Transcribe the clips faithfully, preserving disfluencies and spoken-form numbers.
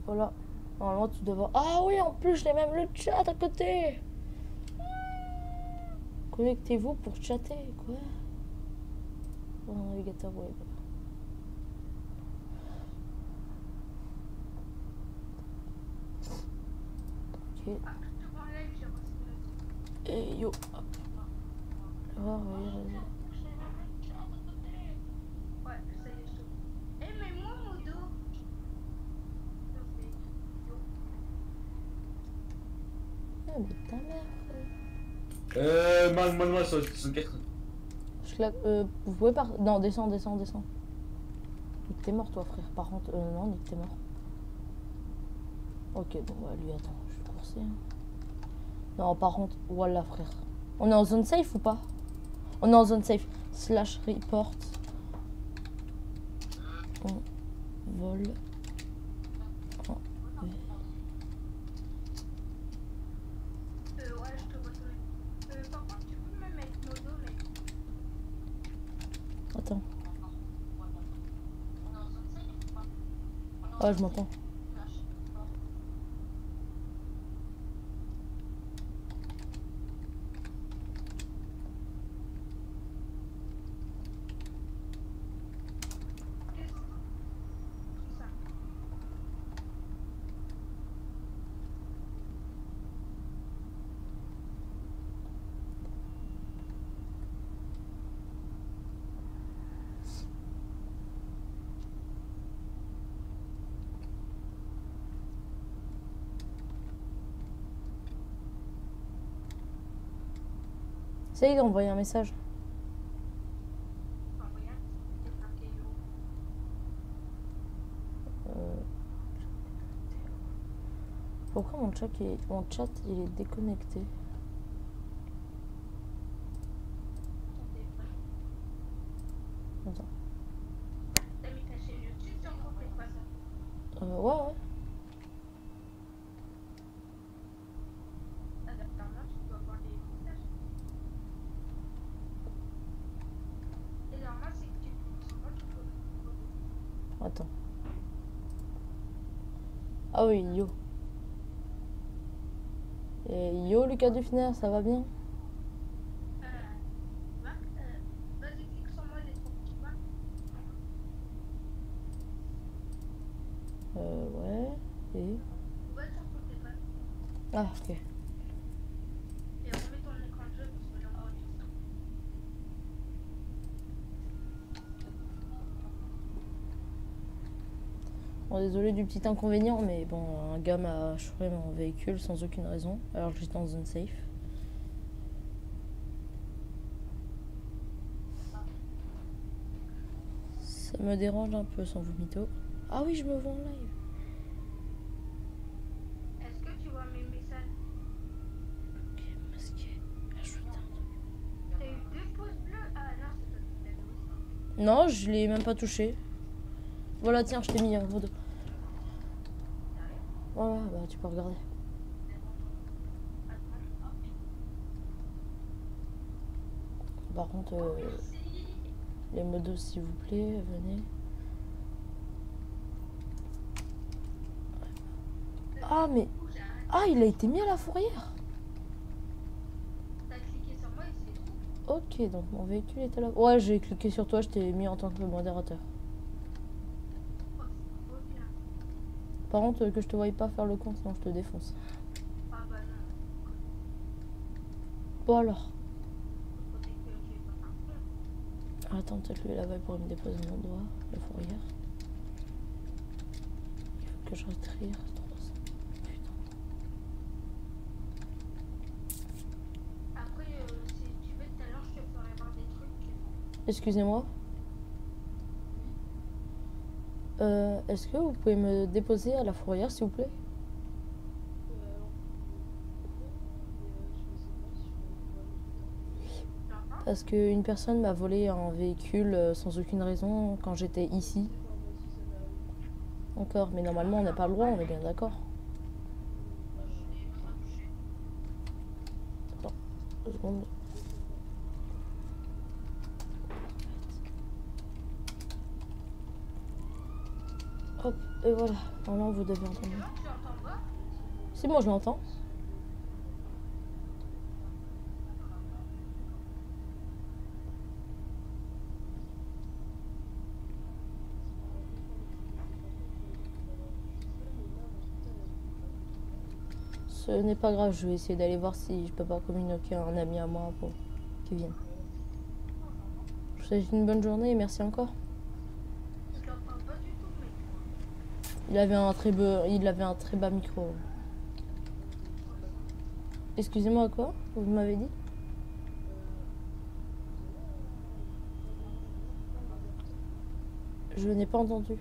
Voilà. Normalement, tu devrais... Ah oui, en plus, je l'ai même le chat à côté. Connectez-vous pour chatter. Quoi? Dans un navigateur web. Ok. Et yo. Hop. Ah, oui, vas-y. Ah, mais ta mère. Euh, mal, mal, mal, soixante-quatre. Je claque. Euh, vous pouvez par. Non, descends, descends, descends. Nick, t'es mort, toi, frère. Par contre, euh, non, Nick, t'es mort. Ok, bon, bah, lui, attends, je vais courser. Hein. Non, par contre, voilà, frère. On est en zone safe ou pas? On est en zone safe. Slash report. On vole. En... Euh, ouais, je te vois toi. Euh, par contre, tu peux me mettre nos dos, mec. Attends. Ah, je m'entends. Tout ça. Essaye d'envoyer un message. Enfin, regarde, c'est marqué yo. Euh... Pourquoi mon chat, est... mon chat il est déconnecté? Ton téléphone. Attends. T'as mis ta chaîne YouTube sur ton téléphone. Euh, ouais, ouais. Adaptalement, tu dois avoir des messages. Et normal, c'est que tu sur moi, tu peux. Attends. Ah oui, yo. Et yo, Lucas Dufner, ça va bien? Euh, va, euh, vas-y, clique sur moi les trois petits points. Euh, ouais. Et... Va sur ton téléphone. Ah, ok. Et remets ton écran de jeu parce que j'enregistre. Bon, désolé du petit inconvénient, mais bon, un gars m'a chouré mon véhicule sans aucune raison, alors que j'étais en zone safe. Ça me dérange un peu sans vous mytho. Ah oui, je me vois en live. Est-ce que tu vois mes messages? Ok, masqué. Ah, je veux dire un truc. T'as eu deux pouces bleus? Ah non, c'est toi qui l'avais aussi. Non, je l'ai même pas touché. Voilà, tiens, je t'ai mis un gros dos. Sérieux? Ouais, ouais, bah tu peux regarder. Attends. Par contre, Oh, euh, merci. les modos, s'il vous plaît, venez. Ah, mais... Ah, il a été mis à la fourrière. T'as cliqué sur moi et c'est tout. Ok, donc mon véhicule est à la... Ouais, j'ai cliqué sur toi, je t'ai mis en tant que modérateur. Oh, c'est trop bien. Par contre, que je te voie pas faire le con, sinon je te défonce. Ah bah non. Bon alors. Faudrait que je vais pas faire ça. Attends, peut-être lui là-bas pour me déposer mon doigt, la fourrière. Il faut que je retire. trois cents. Putain. Après, euh, si tu veux, tout à l'heure, je te ferai voir des trucs. Excusez-moi. Euh, Est-ce que vous pouvez me déposer à la fourrière, s'il vous plaît? Parce qu'une personne m'a volé un véhicule euh, sans aucune raison quand j'étais ici. Encore, mais normalement on n'a pas le droit, on est bien d'accord. Attends, deux secondes. Hop, et voilà. Normalement, vous devez entendre. Tu entends pas? Si, moi je l'entends. Ce n'est pas grave, je vais essayer d'aller voir si je peux pas communiquer à un ami à moi pour qu'il vienne. Je vous souhaite une bonne journée et merci encore. Je t'entends pas du tout, mec. Il avait un très bas, il avait un très bas micro. Excusez-moi, quoi? Vous m'avez dit? Je n'ai pas entendu.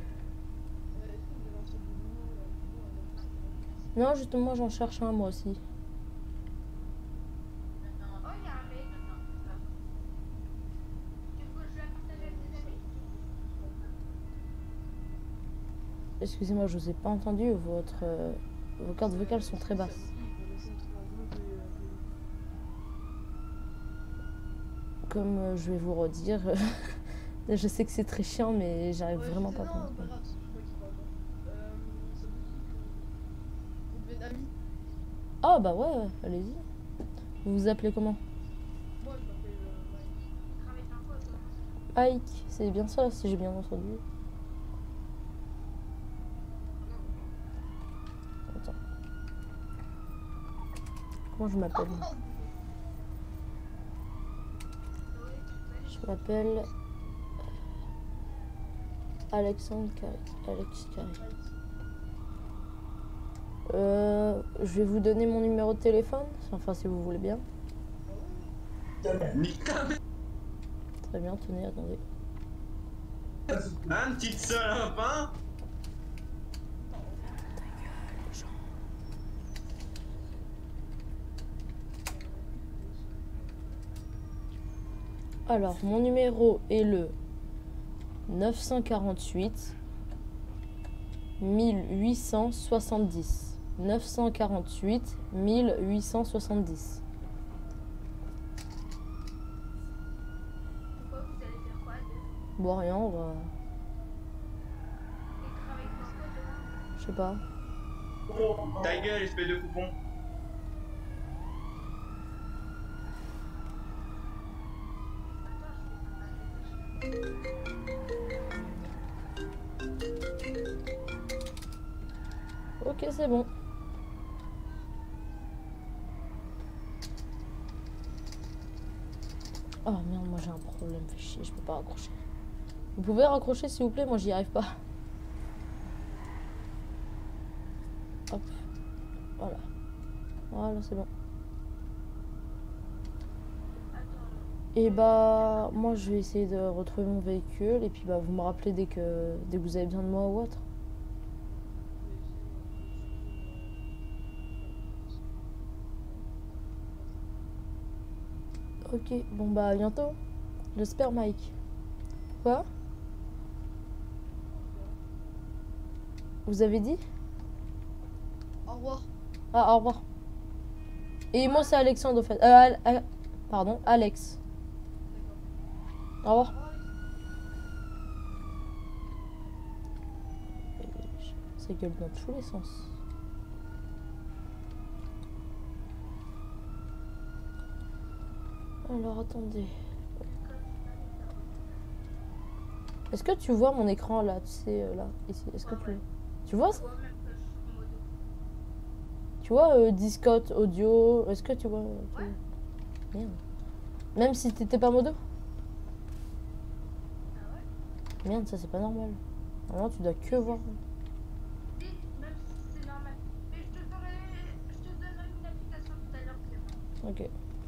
Non, justement, j'en cherche un moi aussi. Oh, il y a un mec. Tu veux que je la partage avec tes amis? Excusez-moi, je vous ai pas entendu. Votre, euh, vos cordes vocales sont très basses. Comme euh, je vais vous redire, je sais que c'est très chiant, mais j'arrive Ouais, vraiment je pas à disais, non, comprendre. pas grave, c'est moi qui parle pas. Euh, ça vous dit que vous devez être amis? Ah bah ouais, allez-y. Vous vous appelez comment? Moi, je m'appelle euh, Mike. Tu travailles dans quoi, toi? Ike, c'est bien ça, si j'ai bien entendu. Attends. Comment je m'appelle? Je m'appelle Alexandre Carré. Alex Carré. Euh, je vais vous donner mon numéro de téléphone, enfin si vous voulez bien. Nique ta mère, Très bien, tenez, attendez. hein, petite salopin. Alors, mon numéro est le neuf cent quarante-huit mille huit cent soixante-dix. neuf cent quarante-huit mille huit cent soixante-dix. Pourquoi vous allez faire quoi de... Bon, rien, on va... Et travailler dans quoi demain? Je sais pas. Ta gueule, espèce de coupon. Ok, c'est bon. Oh merde, moi j'ai un problème, fait chier, je peux pas raccrocher. Vous pouvez raccrocher s'il vous plaît, moi j'y arrive pas. Hop. Voilà. Voilà, c'est bon. Et bah, moi je vais essayer de retrouver mon véhicule et puis bah vous me rappelez dès que, dès que vous avez besoin de moi ou autre. Ok, bon bah à bientôt. J'espère, Mike. Quoi? Vous avez dit? Au revoir. Ah, au revoir. Et moi c'est Alexandre au fait. Euh, Al- Al- pardon, Alex. Au revoir. Ça gueule dans tous les sens. Alors attendez. Est-ce que tu vois mon écran là, tu sais, euh, là, ici, est-ce que tu... Tu vois ça? Je vois même que je suis en modo. Tu vois euh, Discord, audio, est-ce que tu vois euh, tu- Ouais. Merde. Même si t'étais pas modo? Ah ouais? Merde, ça c'est pas normal. Normalement tu dois que voir. Si, même si c'est normal. Mais je te ferai... Je te donnerai une application tout à l'heure, Clément. Ok.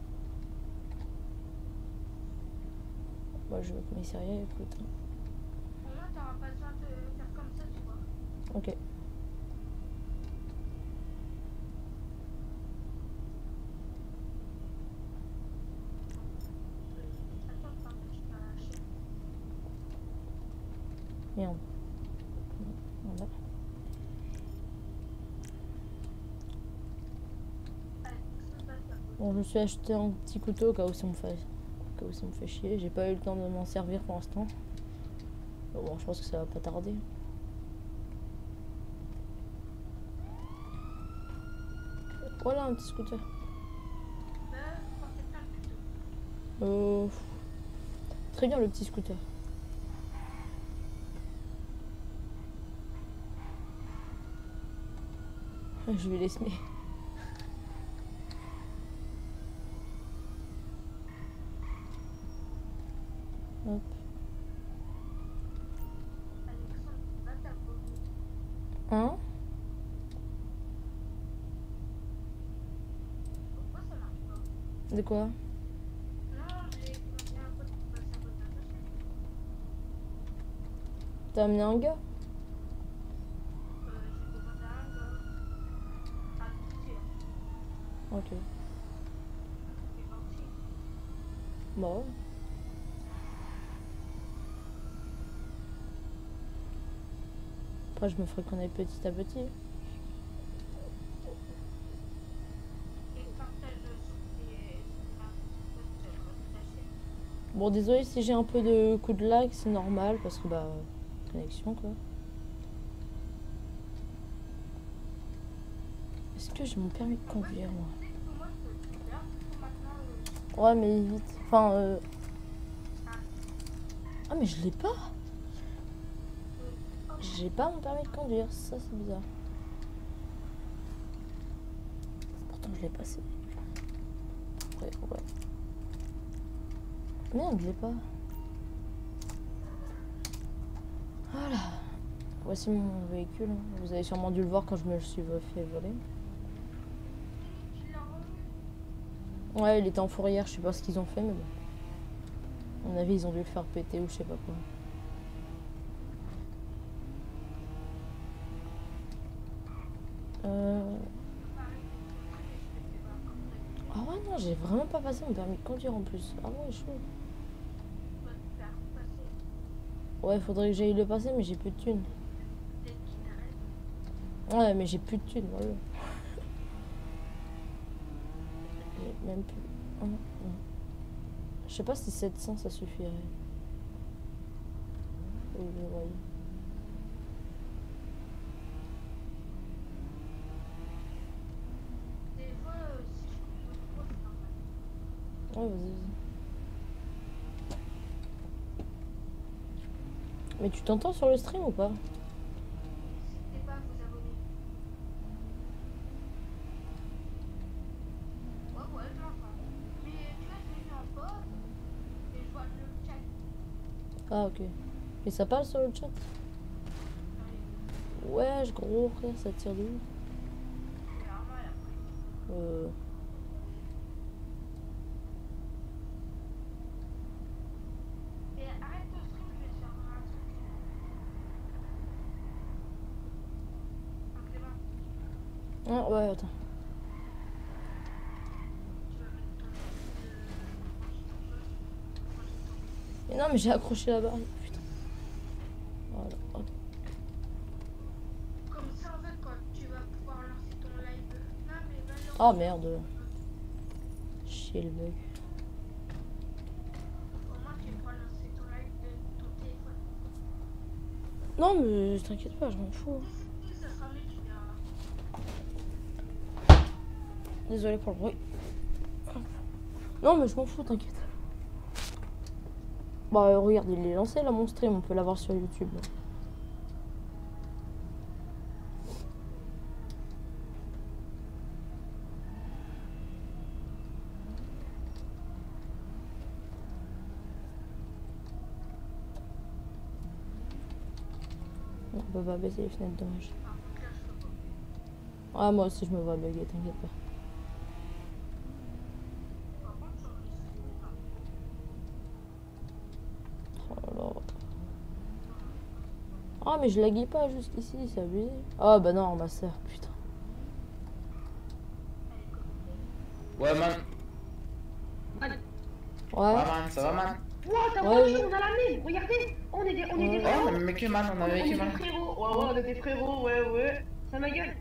Moi je vais au commissariat, écoute. Au moins, t'auras pas besoin de faire comme ça, tu vois. Ok. Attends, pardon, je suis pas chez Merde. Voilà. Bon, je me suis acheté un petit couteau au cas où ça me fait, au cas où ça me fait chier. J'ai pas eu le temps de m'en servir pour l'instant. Mais bon, je pense que ça va pas tarder. Voilà un petit scooter. Bah, portez plainte plutôt. Euh... Très bien le petit scooter. Je vais laisser. Hop. Alexandre, va t'abonner. Hein? Pourquoi ça marche pas? De quoi? Non, j'ai demandé un code pour passer un code d'attaché. T'as amené un gars? Euh, j'ai demandé à un gars. À plusieurs. Ok. C'est gentil. Bah ouais. Après je me ferai connaître petit à petit. Et partage sur tes sur ta chaîne. Bon désolé si j'ai un peu de coup de lag, c'est normal parce que bah connexion quoi. Est-ce que j'ai mon permis de conduire moi? Tu sais que moi, je peux le faire. Maintenant, euh, Ouais mais vite. Enfin euh... Ah mais je l'ai pas. J'ai pas mon permis de conduire, ça c'est bizarre. Pourtant je l'ai passé. Ouais, ouais. Merde, je l'ai pas. Voilà. Voici mon véhicule. Vous avez sûrement dû le voir quand je me le suis fait voler. tu l'as rendu. Ouais, il était en fourrière, je sais pas ce qu'ils ont fait, mais bon. À mon avis, ils ont dû le faire péter ou je sais pas quoi. Euh... Ah ouais, non, j'ai vraiment pas passé mon permis de conduire en plus. Ah ouais, chaud. Tu vas te faire passer. Ouais, faudrait que j'aille le passer, mais j'ai plus de thunes. Peut-être qu'il t'arrête. Ouais, mais j'ai plus de thunes, voilà. J'ai même plus. un, un. Je sais pas si sept cents ça suffirait. Oui, je voyais. Des fois, euh, si je coupe trop, c'est normal. Ouais, vas-y, vas-y. Mais tu t'entends sur le stream ou pas? N'hésitez pas à vous abonner. Ouais, ouais, je l'entends. Mais tu vois, je l'ai mis en pause et je vois le chat. Ah, ok. Et ça parle sur le chat? Ouais, gros frère, ça tire de où? C'est normal après. Euh. Et arrête le stream, je vais te faire un truc. Un Clément, Ah, ouais, attends. tu vas mettre ton de Mais non, mais j'ai accroché la barre. Putain. Voilà. Hop. Comme ça, en fait, quand tu vas pouvoir lancer ton live. Non, mais va lancer. Ah merde. Chier le bug. Au moins, tu pourras lancer ton live de ton téléphone. Non, mais t'inquiète pas, je m'en fous. Si, si, ça sera mieux, tu verras. Désolé pour le bruit. Non, mais je m'en fous, t'inquiète. Bah, euh, regarde, il est lancé là, mon stream. On peut l'avoir sur YouTube. On peut pas baisser les fenêtres, dommage. Par contre, là, je peux pas. Ah, moi aussi, je me vois bugger, t'inquiète pas. Par contre, sur le stream, pas. Oh là là. Ah, mais je laguais pas jusqu'ici, c'est abusé. Ah, bah non, ma soeur, putain. Ouais, man. Man. Ouais. Ouais, man, ça va, man? Wow, t'as Ouais, vu, ouais. on a la même. Regardez, on est des, on est des Ouais. Ouais, frérots. on a vécu, man, on On a est vécu, des man. frérots. Ouais, ouais, on est des frérots, ouais, ouais. Ça ma gueule.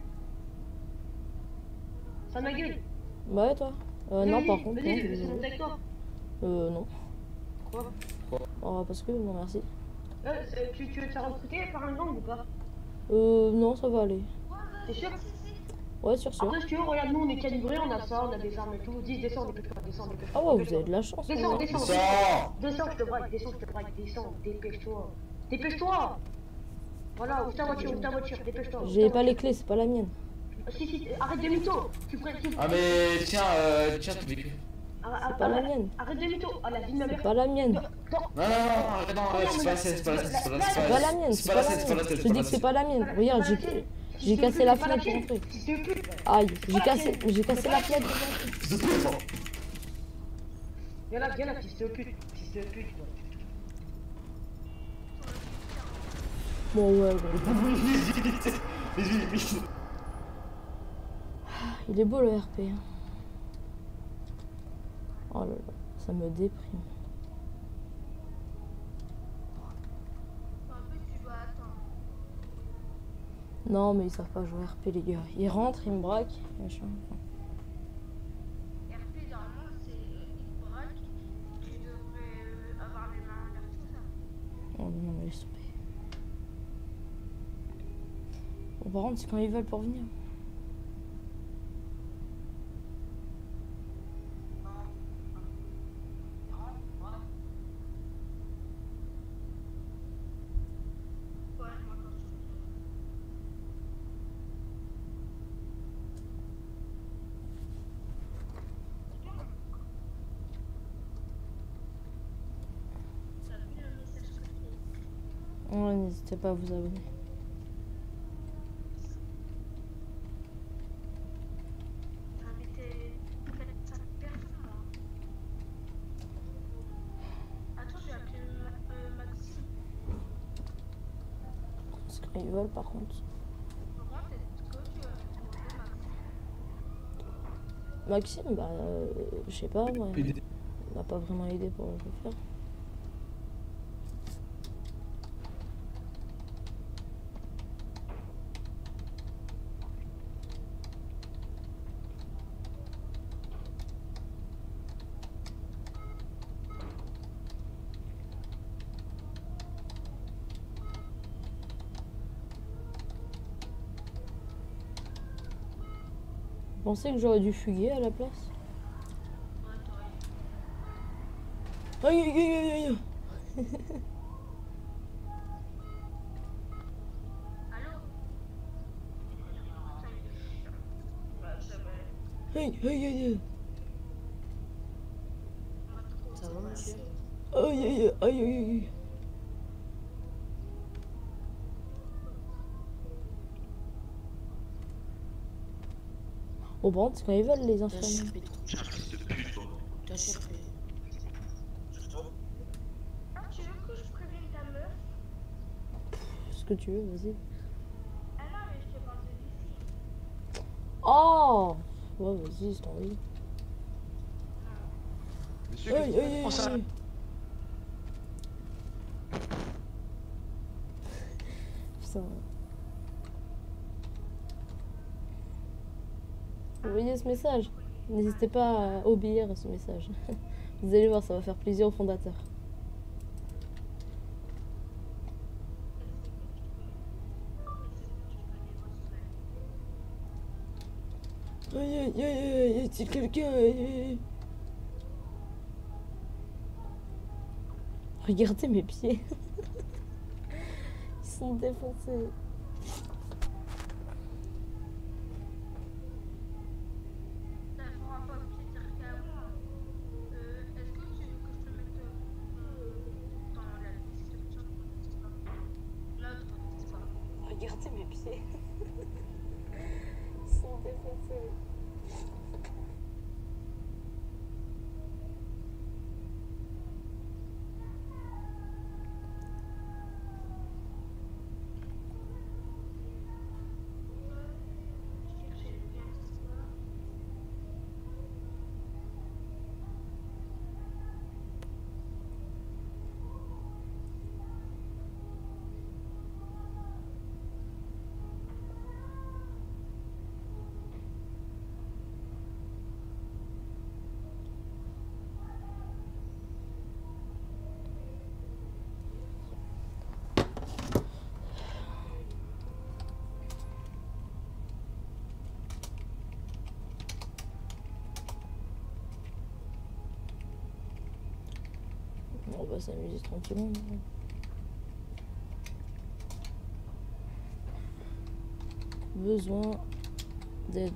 Ça ma gueule. Bah ouais, toi. Euh, non, par contre, non. Venez, je vais désolé. monter avec toi. Euh, non. Quoi? Oh, parce que, non, merci. Euh, c'est- tu, tu veux te faire recruter par un gang ou pas? Euh, non, ça va aller. Ouais, T'es sûr? si, si. Ouais, sûr, sûr. Après, si tu veux, regarde, nous on est calibrés, on a ça, on a des armes et tout. Dis, descends, dépêche-toi, descends, dépêche-toi. Ah ouais, vous dépêche-toi. avez de la chance. Descends, ouais. descends, Descends. descends, je te braque, descends, je te braque, descends, dépêche-toi. Dépêche-toi. Voilà, ouvre ta voiture, ouvre ta voiture, dépêche-toi. ouvre J'ai ta pas les voiture. clés, c'est pas la mienne. Si, si, arrête de mytho. Tu prends, tu Ah mais tiens, euh, tiens, tu vécu. C'est pas la mienne. Arrête de mytho. Ah, la vie de ma C'est mère. pas la mienne. Non, Non, non, non, arrête, non, ouais, c'est pas la scène, c'est pas la scène, c'est pas la C'est scène. pas la mienne, C'est c'est pas pas la la scène, c'est pas la mienne. scène. Je dis que c'est pas la mienne. Regarde, j'ai j'ai cassé la fenêtre pour entrer. Fils de pute. Aïe, j'ai cassé, j'ai cassé la fenêtre. C'est de pute, moi. Viens là, viens là, fils de pute. Fils de pute. Bon, ouais, ouais. Mais vite, vite. Il est beau le R P. hein. Oh là là, ça me déprime. En plus, tu dois attendre. Non, mais ils savent pas jouer R P, les gars. Ils rentrent, ils me braquent. Machin. R P, normalement, c'est une braque qui devrait euh, avoir les mains en l'air, tout ça. Oh non, mais laisse tomber. Bon, par contre, c'est quand ils veulent pour venir. Ouais, moi, quand je T'as vu le message que je t'ai Ouais, n'hésitez pas à vous abonner. J'ai invité peut-être cinq personnes, moi. Attends, je vais appeler Ma- euh, Maxime. C'est quand ils veulent, par contre. Par contre, est-ce que tu vas appeler Maxime? Maxime, bah, euh, je sais pas, moi. Il m'a pas vraiment aidé pour le faire. Vous pensez que j'aurais dû fuguer à la place? Ouais, t'aurais Aïe aïe aïe aïe aïe. Allô? Ouais, c'est vrai. Aïe aïe aïe aïe. On va trop. Ça va, monsieur? Aïe aïe aïe aïe aïe. Bon, par contre, c'est quand ils veulent, les T'as infernaux. chirpé trop. T'as chirpé. Ah, tu veux que je prévienne ta meuf? Ce que tu veux, vas-y. Ah non, mais je te parle de d'ici. Oh! Ouais, vas-y, c'est envie. Monsieur, Aïe aïe aïe on s'arrête. aïe. Putain. Vous voyez ce message? N'hésitez pas à obéir à ce message. Vous allez voir, ça va faire plaisir aux fondateurs. Aïe aïe aïe aïe, y a-t-il quelqu'un? Aïe, aïe, aïe. Regardez mes pieds. Ils sont défoncés. Ça fera pas plus dire qu'à moi. Euh, est-ce que tu veux que je te mette euh, dans la description? L'autre, c'est ça. Regardez mes pieds. Ils sont défoncés. Je cherchais bien ça. On va s'amuser tranquillement. Besoin d'aide.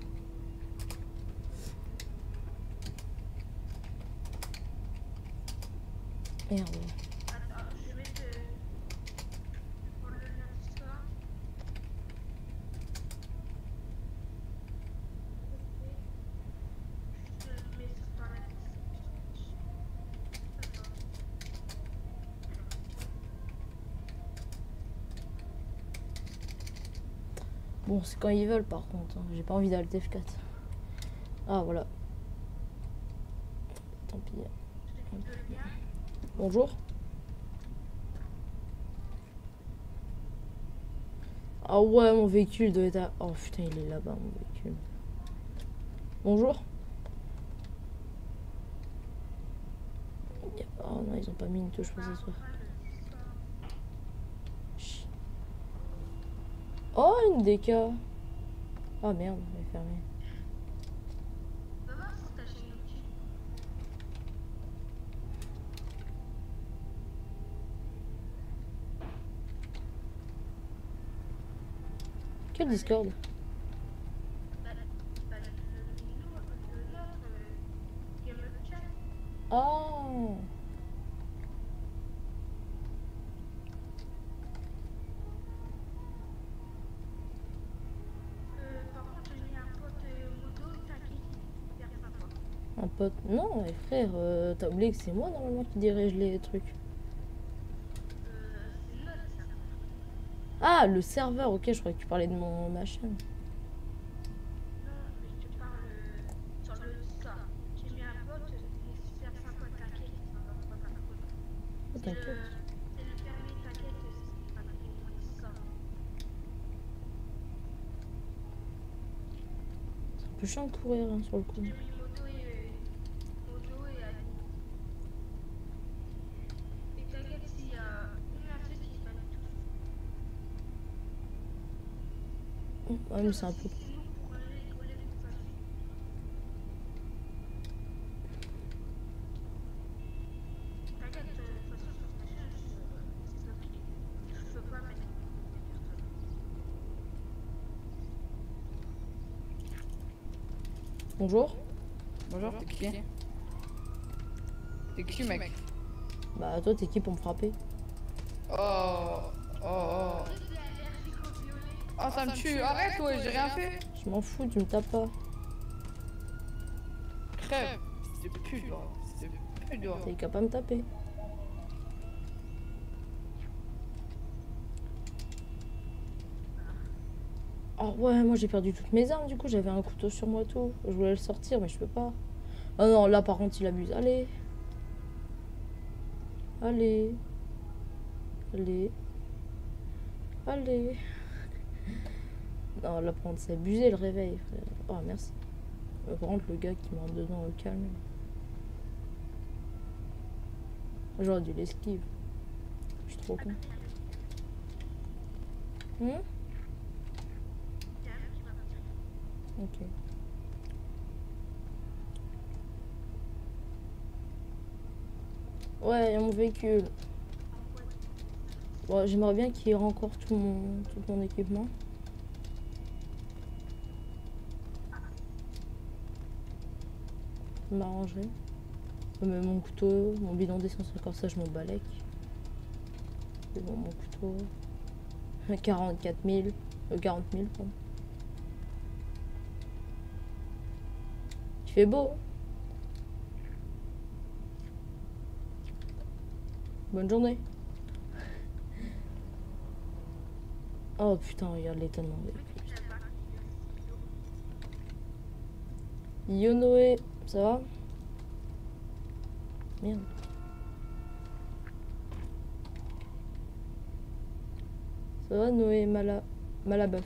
Merde. Attends, je vais mettre euh, pour le lien Discord. Je le mets sur dans la description. Attends. Bon, c'est quand ils veulent par contre. Hein. J'ai pas envie d'aller F quatre. Ah voilà. Tant pis. Bonjour. Ah ouais, mon véhicule doit être à... Oh putain, il est là-bas, mon véhicule. Bonjour. Oh non, ils ont pas mis une touche pour s'asseoir. Chut. Oh, une D K. Oh merde, elle est fermée. Va voir sur ta chaîne YouTube. Quel Discord? Bah, bah, le, le, le nôtre, euh, Game of Chat. Oh. Euh, par contre, j'ai mis un pote euh, moto, t'inquiète, il y a rien à voir. Un pote. Non, mais frère, euh, t'as oublié que c'est moi normalement qui dirige les trucs. Euh, c'est notre ça. Ah, le serveur, ok, je croyais que tu parlais de mon machin. Non, mais je te parle euh, sur le Discord. J'ai mis un pote, mais c'est un pote, t'inquiète, ça va pas faire un pote. Oh, C'est le, t'inquiète. c'est le permis, t'inquiète, c'est pas le Discord. C'est un peu chiant de courir hein, sur le coup. J'ai mis moto et euh, moto et Ali. Et t'inquiète, s'il y a une artiste qui se bat tout. Ouais, mais c'est un peu. Sinon, pour rigoler, de toute façon. T'inquiète, euh, de toute façon, sur ta chaîne, je je peux pas mettre des personnes. Bonjour. Bonjour, t'es qui? T'es qui, mec? Bah, toi, t'es qui pour me frapper? Oh, oh, oh. Oh, ça me tue. Arrête, ouais, j'ai rien fait. Je m'en fous, tu me tapes pas. Crève. C'est plus dur. C'est plus dur. T'es qu'à pas me taper. Oh ouais, moi j'ai perdu toutes mes armes du coup, j'avais un couteau sur moi tout. Je voulais le sortir mais je peux pas. Oh non, là par contre il abuse. Allez. Allez. Allez. Allez. Non, là par contre c'est abusé le réveil, frère. Oh merci. Mais par contre le gars qui me rentre dedans au calme. J'aurais dû l'esquive. Je suis trop con. Hmm? Ok. Ouais, il y a mon véhicule. Bon, j'aimerais bien qu'il y ait encore tout mon, tout mon équipement. Ça m'arrangerait. Mais mon couteau, mon bidon d'essence, encore ça, je m'en balèque. C'est bon, mon couteau. quarante-quatre mille. Euh, quarante mille, pardon. Il fait beau. Bonne journée. Oh putain, regarde l'état de mon véhicule. Yo Noé, ça va? Merde. Ça va Noé Mala... Malabeuf?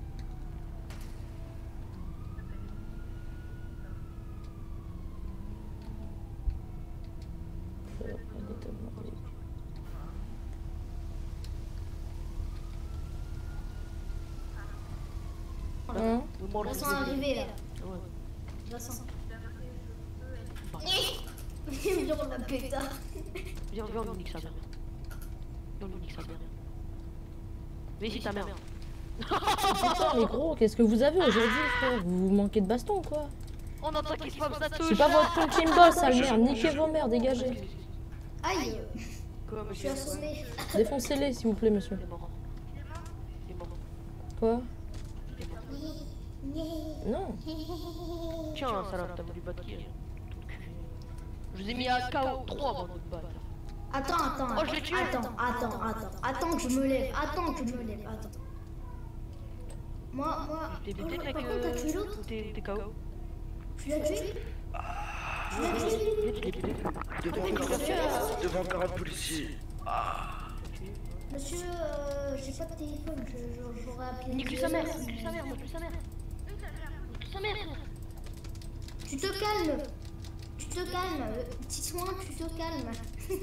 Hein? Je la sens arriver là. Je la sens. Viens, on la pétard. Viens, viens, on nique sa mère. Viens, on nique sa mère. Mais ici ta mère. Putain, mais gros, qu'est-ce que vous avez aujourd'hui, frère? Vous manquez de baston ou quoi? On entend qu'il se passe ça touche. C'est pas votre ton qui me bosse, sale merde. Niquez vos mères, dégagez. Aïe. Quoi, Je suis monsieur? assommé. Défoncez-les, s'il vous plaît, monsieur. Il est mort. Il est mort. Quoi? Il est mort. Non. Tiens, salope, t'as voulu battre qui? Je vous ai mis à K O trois avant de te battre. Attends, attends, Oh, je l'ai tué. attends, attends, attends, attends que je me lève, attends que je me lève, attends. Moi, moi, T'es moi, buté, mec? par contre, t'as tué l'autre? Ou t'es t'es K O? Tu l'as tué? Tu l'as tué? Oui, tu l'es buté. Devant, devant quarante policiers. Monsieur, euh, j'ai pas de téléphone, je- je- j'aurais appelé... Nique-lui sa mère, nique-lui sa mère, nique-lui sa mère. Nique-lui sa mère. Tu te calmes. Tu te calmes. Dis-moi, tu te calmes.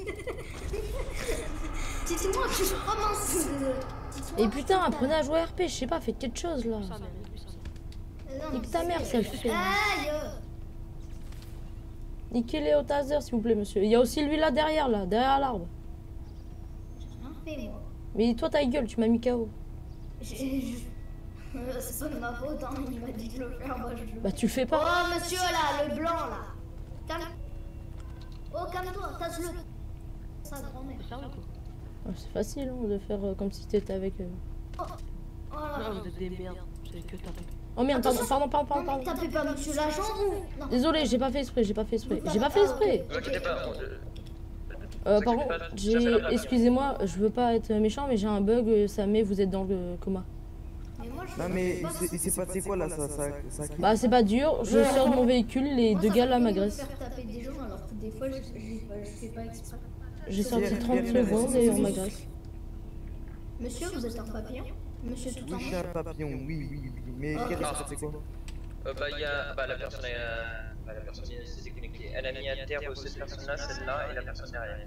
Dis-moi, tu te commences. Et putain, apprenez à jouer à R P, je sais pas, faites quelque chose là. Sa mère, nique-lui sa mère. Nique ta mère, ça le fait. Aïe. Niquez-les au taser, s'il vous plaît, monsieur. Il y a aussi lui là derrière, là, derrière l'arbre. J'ai rien fait, moi. Mais toi, ta gueule, tu m'as mis K O. J'ai- je- Euh, c'est pas de ma faute, hein. Il m'a dit de le faire, moi je le Bah, tu le fais pas. Oh, monsieur là, le blanc là. Calme. Oh, calme-toi, tasse-le. Sa grand-mère. C'est ça ou quoi? Ah, c'est facile hein, de faire euh, comme si t'étais avec. Euh... Oh là Non, là. vous êtes des merdes. C'est que taper. Oh merde, pardon, pardon, pardon, Non, pardon. mais pardon. tapez pas monsieur l'agent ou. Non. Désolé, j'ai pas fait exprès, j'ai pas fait exprès. J'ai pas fait exprès. Ne vous inquiétez pas. on- Euh, vous par inquiétez contre, pas, j'ai. ça fait la Excusez-moi, je veux pas être méchant, mais j'ai un bug, euh, ça met, vous êtes dans le coma. Mais moi je. Non mais il s'est- il s'est passé quoi là ça, ça, ça, ça- Bah, c'est pas dur, je sors de mon véhicule, les Moi, deux ça gars me là fait m'agressent. faire taper des gens alors que des fois je, je, je fais pas exprès. J'ai sorti Pierre, trente Pierre, secondes Pierre, et on Pierre. m'agresse. Monsieur, vous êtes un papillon? Monsieur tout Oui, en je suis un papillon, oui, oui, oui. Mais Ah. qu'est-ce que c'est quoi? Euh, bah, il y a. Bah, la personne est. euh, Bah, la personne est- s'est déconnectée. Elle a mis à terre cette personne-là, celle-là et la personne derrière.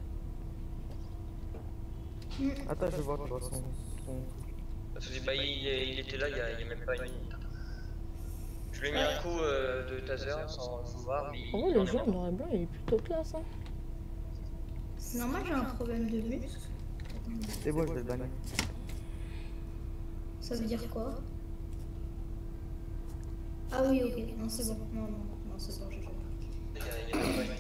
Attends, je vais voir quoi son... son... Parce que bah, il, il était là il y a, il y a même pas une minute. Je lui ai mis un coup euh, de taser sans vouloir, mais. En vrai, il le en est jeu en mort. noir et blanc, il est plutôt classe. Hein. C'est normal, j'ai un problème de muscle. C'est bon, je vais le banner. Ça veut dire quoi? Ah oui, ok, non, c'est bon. Non, non, non, c'est bon, j'ai compris. Il y a- il y a même pas une minute.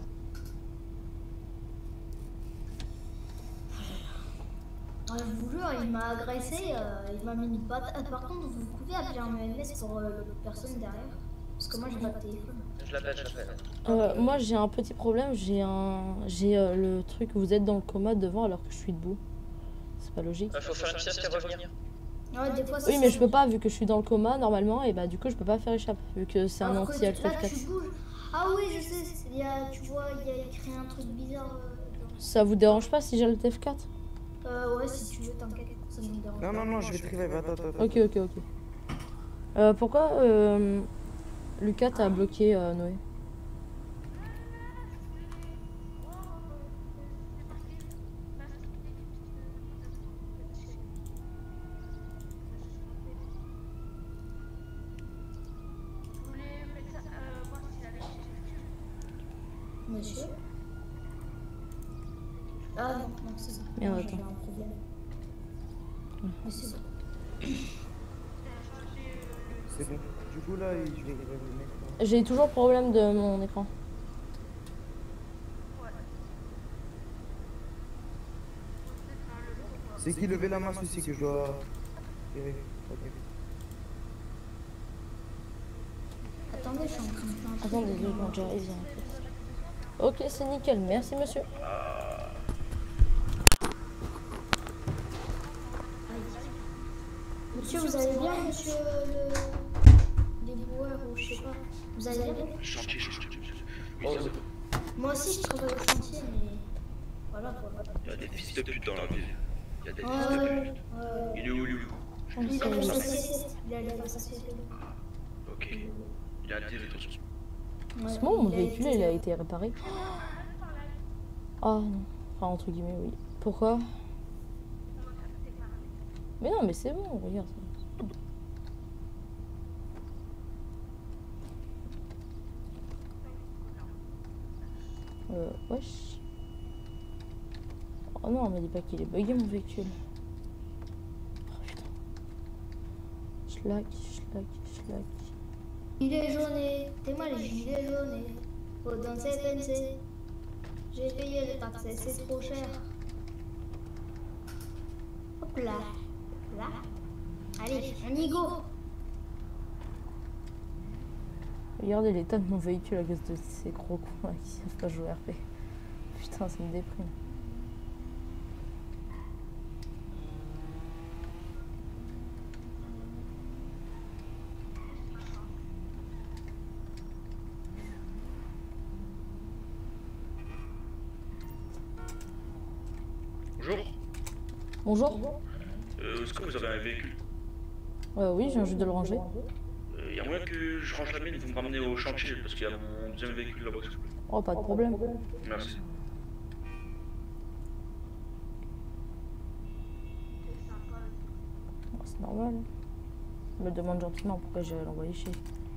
Ah, je vous jure, il m'a agressé, euh, il m'a mis une patate. Par contre, vous pouvez appeler un M S pour euh, l'autre personne derrière? Parce que moi, j'ai pas de téléphone. Je l'appelle, je l'appelle. Euh, moi, j'ai un petit problème, j'ai un. J'ai euh, le truc, vous êtes dans le coma devant alors que je suis debout. C'est pas logique. Il faut faire une sieste et revenir. Ouais, des fois, Oui, mais je peux pas, vu que je suis dans le coma normalement, et bah du coup, je peux pas faire échappe, vu que c'est un Alors que anti là, alpha tu quatre. bouges. Ah oui, je sais, il y a, tu vois, il y a écrit un truc bizarre. Euh, Ça vous dérange pas si j'ai le T F quatre? dans- euh, ouais, si tu veux, t'inquiète, ça ne me dérange Non, pas. non, non, je vais te revive, attends, attends. Ok, ok, ok. Euh, pourquoi euh, Lucas t'a bloqué euh, Noé? Je voulais mettre ça, euh, voir s'il allait chez Monsieur? Ah non, non, c'est bon. Merde, Non, attends. j'avais un problème. Mais c'est bon. C'est bon. Du coup là, je vais revenir. J'ai toujours problème de mon écran. C'est qui levait la main celui-ci que je dois... Ok. Attendez, je suis en train de faire un truc. Attendez deux secondes, j'arrive. Ok, c'est nickel, merci monsieur. Monsieur, vous allez bien, monsieur le... débrouilleur ou je sais pas. Vous allez bien? Chantier, chantier. Moi aussi, je travaille au chantier, mais... Voilà quoi. Il y a des fils de pute dans la ville. Il y a des Ouais, fils de ouais, pute. ouais. Il est où, lui? Il a fait sa sieste. Il a fait sa sieste. Ok. Il a dit de toute façon. Ouais, C'est bon, mon il a véhicule été- il a été réparé. Ah non, enfin entre guillemets oui. Pourquoi? Mais non mais c'est bon, regarde. Euh, wesh. Oh non, on m'a dit pas qu'il est bugué mon véhicule. Oh putain. Schlack, schlack, schlack. Gilet jaune, t'es moi les gilets jaunes. Faut danser, penser. J'ai payé le taxi, c'est trop cher. Hop là. Là. Allez, on y go. Regardez l'état de mon véhicule à cause de ces gros cons là qui savent pas jouer R P. Putain, ça me déprime. Bonjour. Bonjour. Euh, Est-ce que vous avez un véhicule? Euh, oui, je viens juste de le ranger. Il euh, y a moyen que je range la mienne, vous me ramenez au chantier parce qu'il y a mon deuxième véhicule là-bas. Oh, pas de problème. Merci. Oh, c'est normal. Il me demande gentiment pourquoi j'irai l'envoyer chez.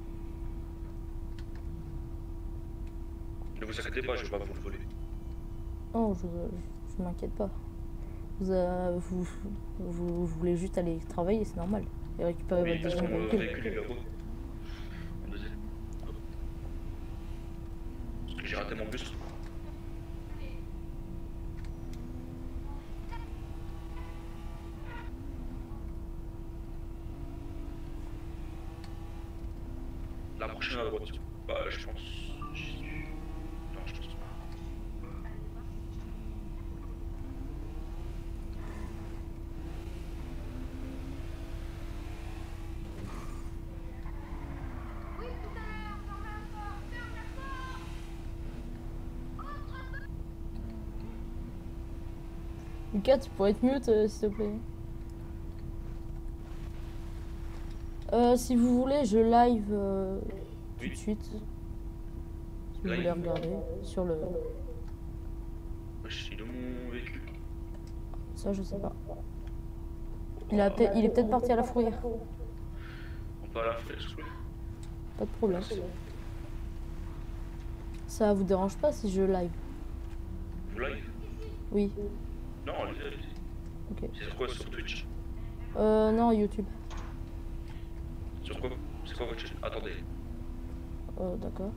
Ne vous inquiétez pas, je vais pas vous le voler. Oh, je, je, je m'inquiète pas. Vous, euh, vous, vous, vous voulez juste aller travailler, c'est normal. Et récupérer Oui, votre parce que deuxième mon véhicule. véhicule est là-bas. En deuxième. Parce que j'ai raté mon bus. La prochaine à droite. Bah, je pense. Non, je pense pas. Lucas, tu pourrais être mute, euh, s'il te plaît. Euh, si vous voulez, je live euh, tout Oui. de suite. Si vous Live. voulez regarder sur le... Wesh, il est où mon véhicule? Ça, je sais pas. Il, a peut- il est peut-être parti à la fourrière. On peut à la fraise, oui. Pas de problème. Ça vous dérange pas si je live? Vous live? Oui. Non, allez-y, allez-y. Ok. C'est sur quoi? Sur Twitch? Euh, non, YouTube. Sur quoi? C'est quoi votre chaîne? Attendez. Euh, d'accord.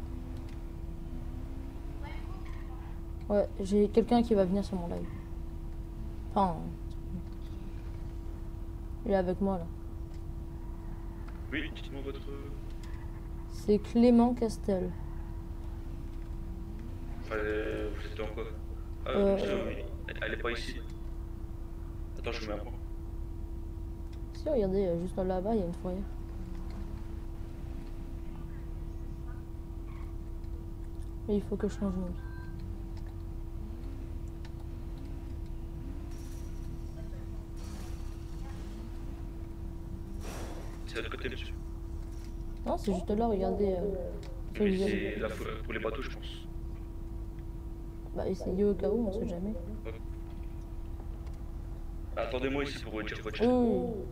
Ouais, j'ai quelqu'un qui va venir sur mon live. Enfin... Il est avec moi, là. Oui, dites-moi votre... C'est Clément Castel. Euh, vous êtes dans quoi? Ah, Euh, monsieur, oui. Elle est pas ici. Attends, je mets un point. Si, regardez, euh, juste là-bas, il y a une fourrière. Mais il faut que je change de nom. C'est de l'autre côté, monsieur. Non, c'est juste là, regardez. Euh, faut Oui, que j'y aille. c'est la fo- pour les bateaux, je pense. Bah, essayez au cas où, on sait jamais. Attendez-moi ici pour vous dire votre Oui, chaîne. oui, oui.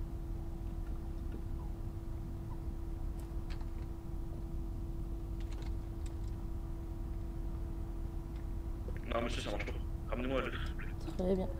Non, monsieur, ça marche pas. Ramenez-moi le. Très bien.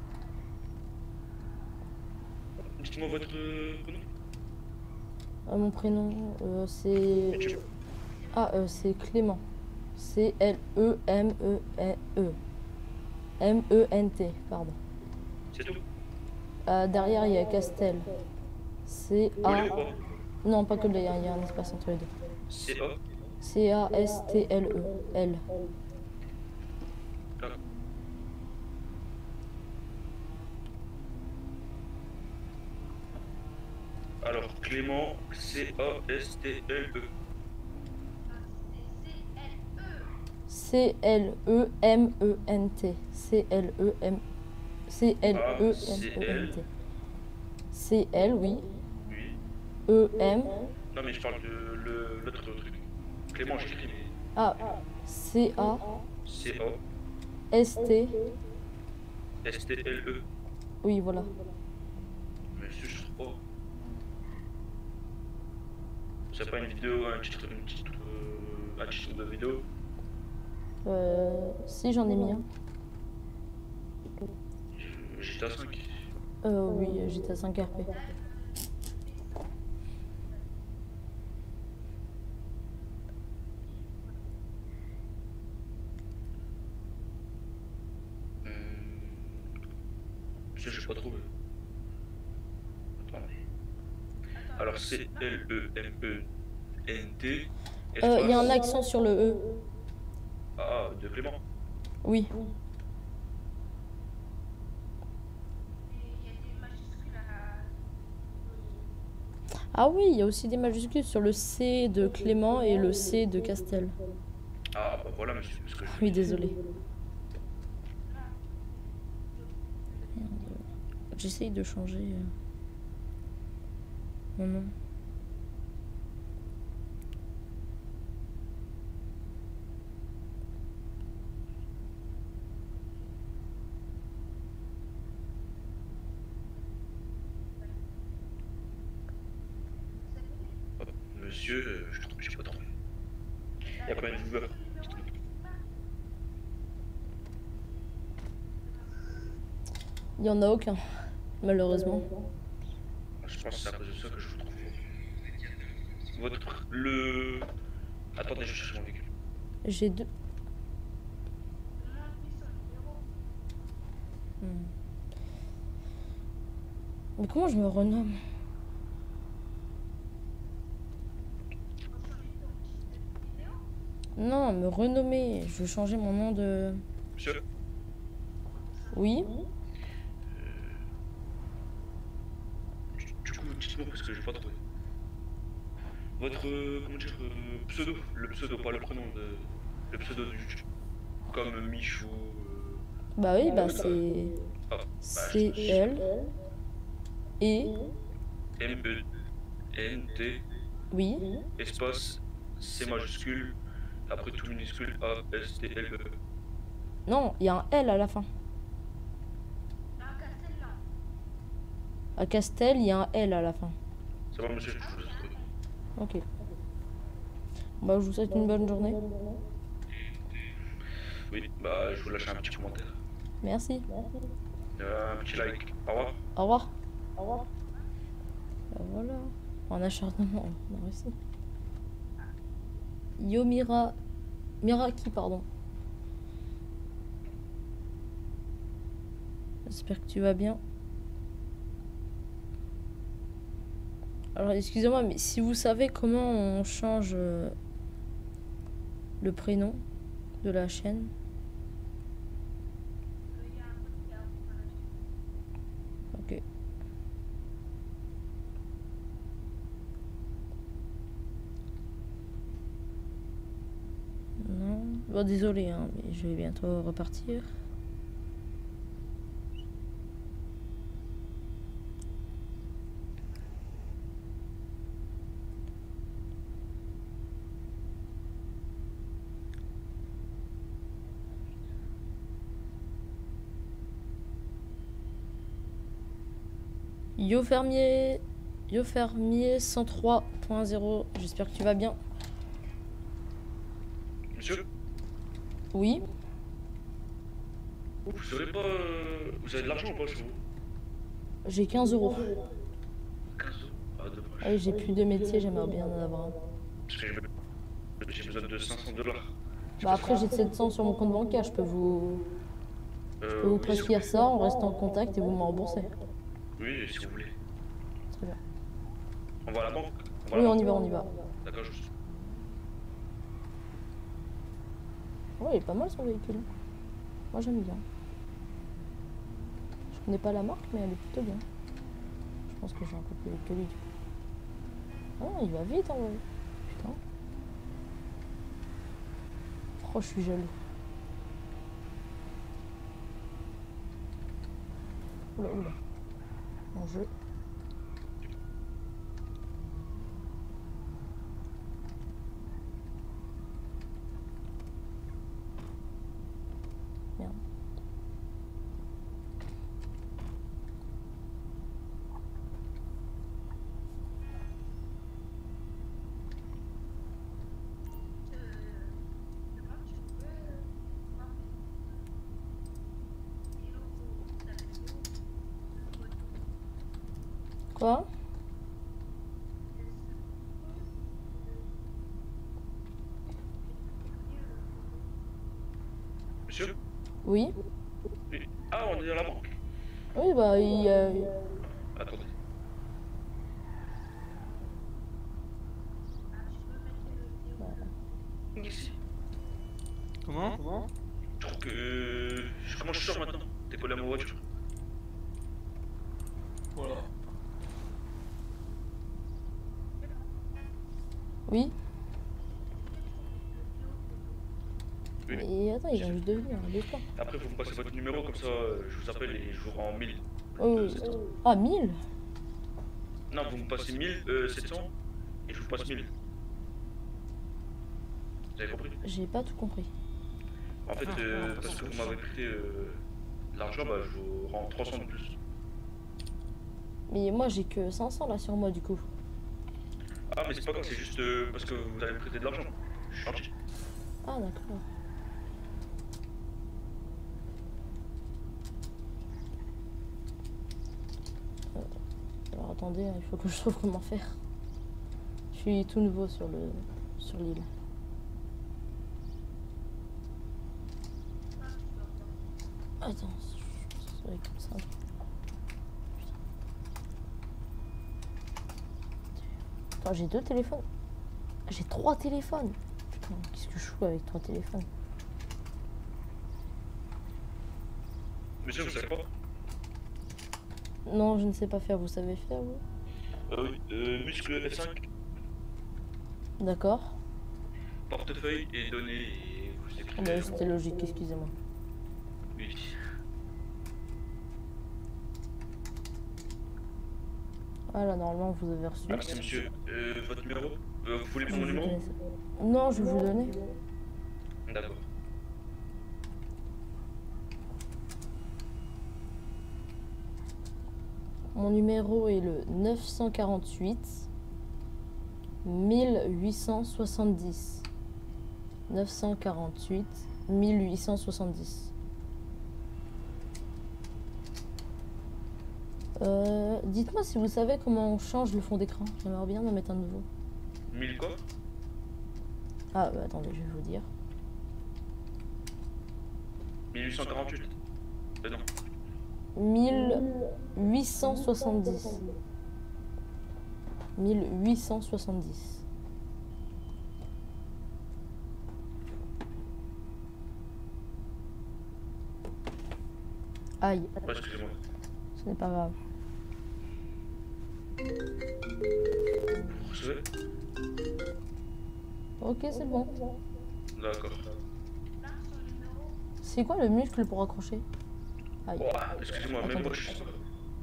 Dites-moi votre euh, prénom. Ah, mon prénom, euh, c'est... Ah, euh, c'est Clément. C L E M E N E. M E N T, pardon. C'est tout. Euh, derrière, il y a Castel. C A... Collé ou pas? Non, pas que le il y a un espace entre les deux. C A. C A S T L E. L. D'accord. Alors, Clément, C A S T L E. C L E M E N T. C L E M... C L E M E N T. C L, oui. Oui. E M... Non, mais je parle de le- l'autre truc. Clément, j'écris. Ah, C A C A S T... S T L E. Oui, voilà. Mais si je trouve pas. C'est pas une vidéo, un titre, une titre, euh, un titre de vidéo. Euh, si, j'en ai mis un. G T A cinq. Euh, oui, j'étais à cinq R P. Je sais pas trouvé. Attendez. Alors c'est L E M E N T. Euh, il y a un accent sur le E. Ah, de Clément. Oui. Ah oui, il y a aussi des majuscules sur le C de Clément et le C de Castel. Ah bah voilà monsieur. Parce que je... Oui, désolé. J'essaye de changer mon nom. Monsieur, euh, je trouve que j'ai pas trouvé. Il y a combien de viewers? Il y en a aucun, malheureusement. Je pense que c'est à cause de ça que je vous trouve. Votre... le... Attendez, je cherche mon véhicule. J'ai deux. Hmm. Mais comment je me renomme? Non, me renommer. Je veux changer mon nom de... Monsieur? Oui? Du coup, dites-moi parce que j'ai pas trouvé. Votre, euh, comment dire, euh, pseudo, le pseudo, pas le prénom, de, le pseudo du jeu. Comme Michou. Euh... Bah oui, bah c'est... Ah, bah, C L et... M E N T. Oui. Espace, C majuscule, après tout minuscule, A S T L E. Non, il y a un L à la fin. À Castel, il y a un L à la fin. Ça va, monsieur, je vous ai trouvé. Ok. Bah, je vous souhaite une bonne journée. Oui, bah, je vous lâche un petit commentaire. Merci. Euh, un petit like. Au revoir. Au revoir. Au revoir. Bah, voilà. En acharnement, on a réussi. Yomira... Miraki, pardon. J'espère que tu vas bien. Alors, excusez-moi, mais si vous savez comment on change euh, le prénom de la chaîne. Ok. Non. Bon, désolé, hein, mais je vais bientôt repartir. Yo fermier, Yo fermier cent trois point zéro, j'espère que tu vas bien. Monsieur? Oui. Vous serez pas... Euh... Vous avez de l'argent ou pas chez vous? J'ai quinze euros. quinze euros? Ah, dommage. Ah oui, j'ai plus de métier, j'aimerais bien en avoir un. Parce que j'ai besoin de cinq cents dollars. Bah après j'ai sept cents sur mon compte bancaire, je peux vous... Euh, je peux vous oui, prescrire si ça, on reste en contact et vous me remboursez. Oui, si vous voulez. Très bien. On va à la banque? On va à Oui, la on banque y va, on y va. D'accord, je suis... Ouais, il est pas mal son véhicule. Moi j'aime bien. Je connais pas la marque, mais elle est plutôt bien. Je pense que j'ai un peu plus vite que lui du coup. Ah, il va vite en vrai. Putain. Oh, je suis jaloux. Oula, oula. Mon jeu. Merde. Quoi? Monsieur? Oui? Oui. Ah, on est dans la banque. Oui, bah, il... Euh... Attendez. Ici. Comment? Comment? Je trouve que... Comment je sors maintenant? T'es collé à ma voiture. Voilà. Oui? Oui. Mais attends, il vient juste de venir, laisse-toi. Après, vous me passez votre numéro, comme ça, euh, je vous appelle et je vous rends mille. Oh, Euh, sept cents. ah, mille? Non, vous me passez mille, euh, sept cents, et je vous passe mille. Vous avez compris? J'ai pas tout compris. En fait, euh, parce que vous m'avez prêté euh, de l'argent, bah, je vous rends trois cents de plus. Mais moi, j'ai que cinq cents là sur moi, du coup. Ah, mais c'est pas grave, c'est juste euh, parce que vous avez prêté de l'argent. Je suis gentil. Ah, d'accord. Euh, alors attendez, il faut que je trouve comment faire. Je suis tout nouveau sur le sur l'île. Attends, je pense que ça va être comme ça. Attends, j'ai deux téléphones. J'ai trois téléphones. Putain, qu'est-ce que je fous avec trois téléphones? Monsieur, vous savez pas? Non, je ne sais pas faire. Vous savez faire, vous? Euh, oui, euh, muscle F cinq. D'accord. Portefeuille et données et vous Ah écrivez. bah, c'était logique, excusez-moi. Oui. Voilà, normalement, vous avez reçu. Merci monsieur. Euh, votre numéro? euh, Vous voulez Je mon vais vous numéro? donner ça. Non, je vais vous donner. D'accord. Mon numéro est le neuf cent quarante-huit mille huit cent soixante-dix. neuf cent quarante-huit mille huit cent soixante-dix. Euh, dites-moi si vous savez comment on change le fond d'écran. J'aimerais bien en mettre un nouveau. mille quoi? Ah, bah, attendez, je vais vous dire. mille huit cent quarante-huit. Euh, non. mille huit cent soixante-dix. mille huit cent soixante-dix. Aïe. Ouais, excusez-moi. Ce n'est pas grave. Vous recevez? Ok, c'est bon. D'accord. C'est quoi le muscle pour accrocher? Aïe. Oh, excusez-moi, même moi je suis pas.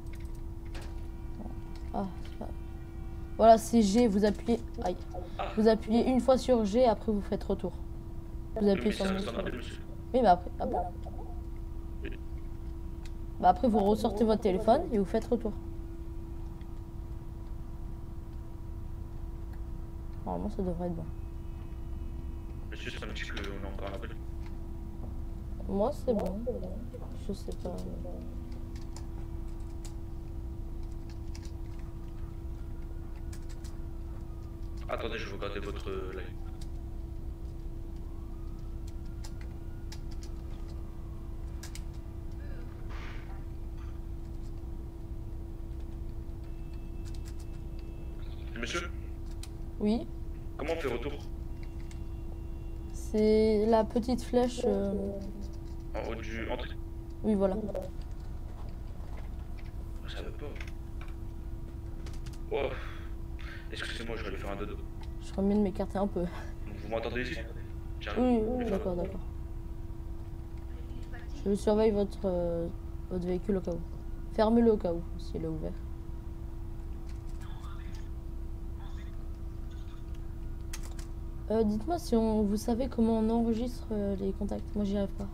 Ah, c'est pas... Voilà, c'est G, vous appuyez... Aïe. Vous appuyez une fois sur G, après vous faites retour. Vous appuyez sur le muscle. Oui, mais après... Ah bon? Bah après vous ressortez votre téléphone et vous faites retour. Normalement ça devrait être bon. Monsieur, ça me dit qu'on a encore un appel. Moi c'est bon. Je sais pas. Attendez, je vais regarder votre live. Monsieur? Oui. Comment on fait retour? C'est la petite flèche. Euh... En haut du entrée? Oui, voilà. Ça va pas. Oh. Excusez-moi, je vais aller faire un dodo. Je remets de m'écarter un peu. Vous m'entendez ici? Oui, oui, d'accord, d'accord. Je surveille votre, euh, votre véhicule au cas où. Fermez-le au cas où, s'il est ouvert. Euh, dites-moi si on, vous savez comment on enregistre euh, les contacts. Moi, j'y arrive pas.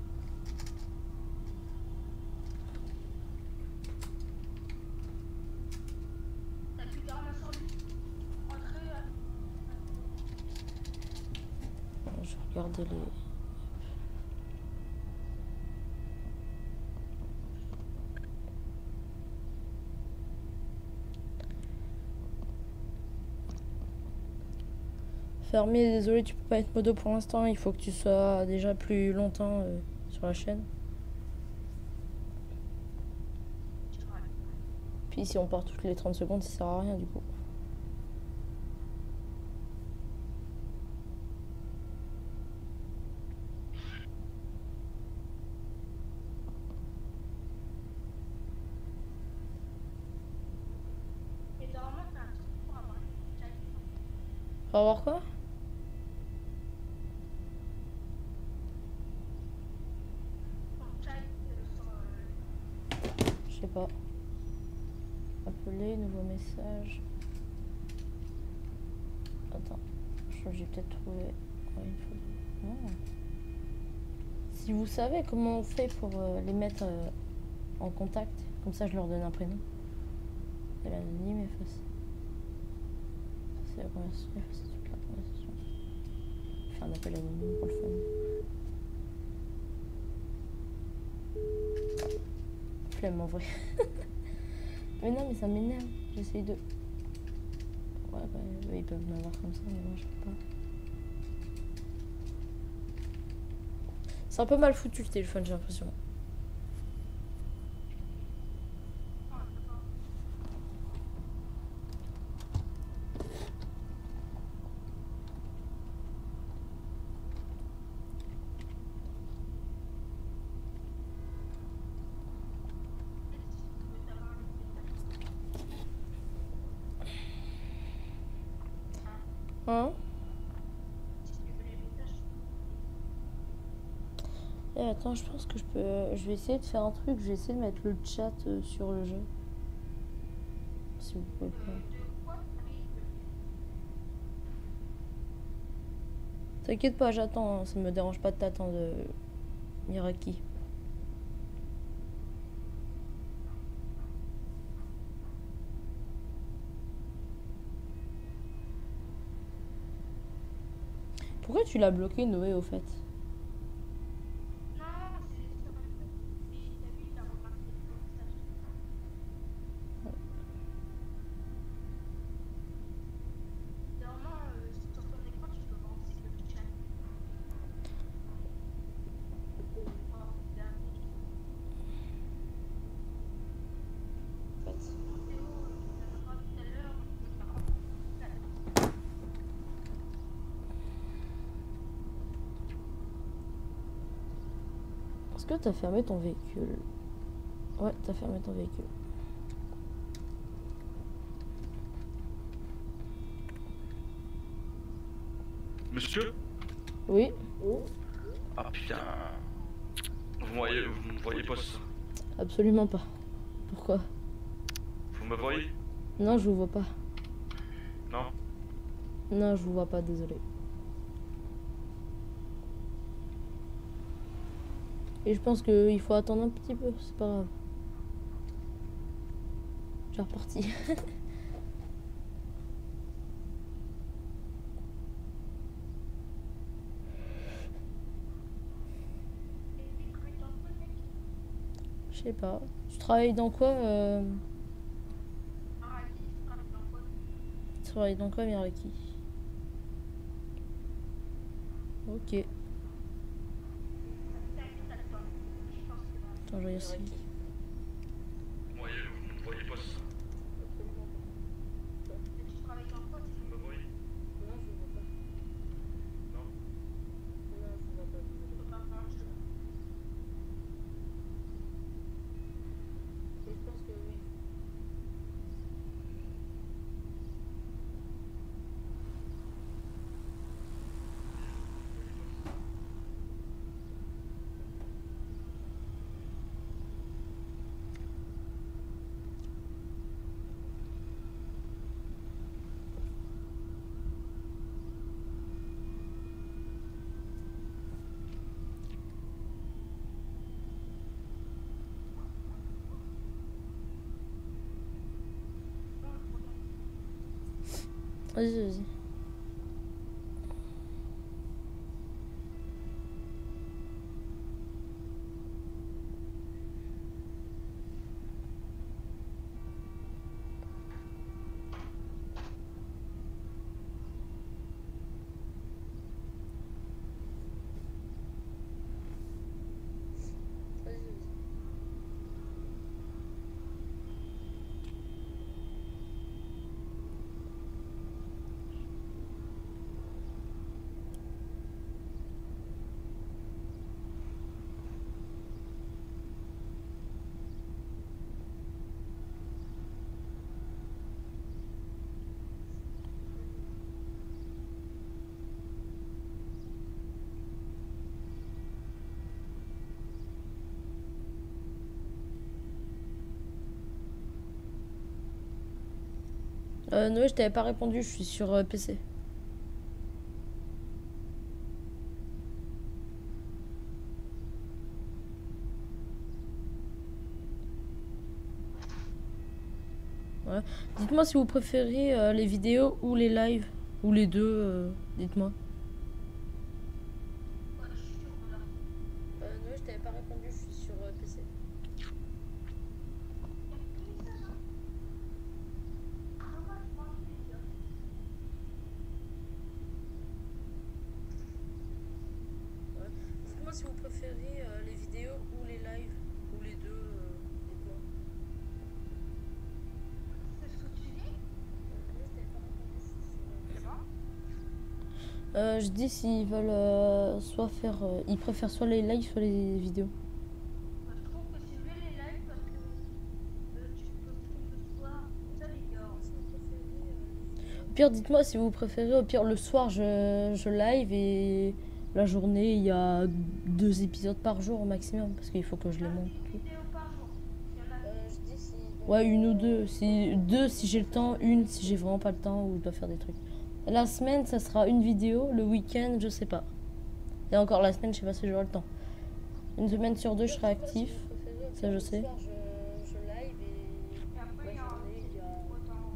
Je regarde les... fermé, désolé, tu peux pas être modo pour l'instant. Il faut que tu sois déjà plus longtemps euh, sur la chaîne. Puis si on part toutes les trente secondes, ça sert à rien du coup. On va voir quoi? Je sais pas. Appeler, nouveau message. Attends, je crois que j'ai peut-être trouvé. Ouais, il faut... Non. Si vous savez comment on fait pour euh, les mettre euh, en contact, comme ça je leur donne un prénom. C'est l'anonyme, efface. C'est la conversation, effacer toute la conversation. Je fais un appel anonyme pour le fun. Flemme en vrai. Mais non, mais ça m'énerve. J'essaye de... Ouais, bah, eux, ils peuvent m'avoir comme ça, mais moi, je peux pas. C'est un peu mal foutu le téléphone, j'ai l'impression. Hein? Et attends, je pense que je peux... Je vais essayer de faire un truc, je vais essayer de mettre le chat euh, sur le jeu. Si vous pouvez pas. T'inquiète pas, j'attends, hein, ça me dérange pas de t'attendre, euh, Miraki. Pourquoi tu l'as bloqué, Noé, au fait? Est-ce que t'as fermé ton véhicule? Ouais, t'as fermé ton véhicule. Monsieur? Oui. Ah putain. Vous me voyez, vous me voyez pas ça? Absolument pas. Pourquoi? Vous me voyez? Non, je vous vois pas. Non? Non, je vous vois pas, désolé. Et je pense qu'il faut attendre un petit peu, c'est pas grave. J'ai reparti. Je sais pas. Tu travailles dans quoi euh... Tu travailles dans quoi, Miraki? Ok. Attends, je vais essayer. Vous me voyez pas ça? Vas-y, vas-y. Euh, Noé, je t'avais pas répondu, je suis sur euh, P C. Ouais. Dites-moi si vous préférez euh, les vidéos ou les lives. Ou les deux, euh, dites-moi. Euh, Noé, je t'avais pas répondu, je suis sur euh, P C. Ouais. Dites-moi si vous préférez euh, les vidéos ou les lives. Ou les deux, euh, dites-moi. Euh, je dis s'ils veulent euh, soit faire... Euh, ils préfèrent soit les lives, soit les vidéos. Moi, je trouve que c'est mieux les lives parce que euh, tu peux tout le soir. Ça, les gars. Au pire, dites-moi si vous préférez. Au pire, le soir, je, je live et la journée, il y a deux épisodes par jour au maximum. Parce qu'il faut que je les monte. Une vidéo par jour. Il y en a Euh, je dis si... Ouais, une ou deux. Si, deux si j'ai le temps, une si j'ai vraiment pas le temps ou je dois faire des trucs. La semaine, ça sera une vidéo. Le week-end, je sais pas. Et encore la semaine, je sais pas si j'aurai le temps. Une semaine sur deux, je serai actif. Ça, je sais. Et après, il y a un petit pot en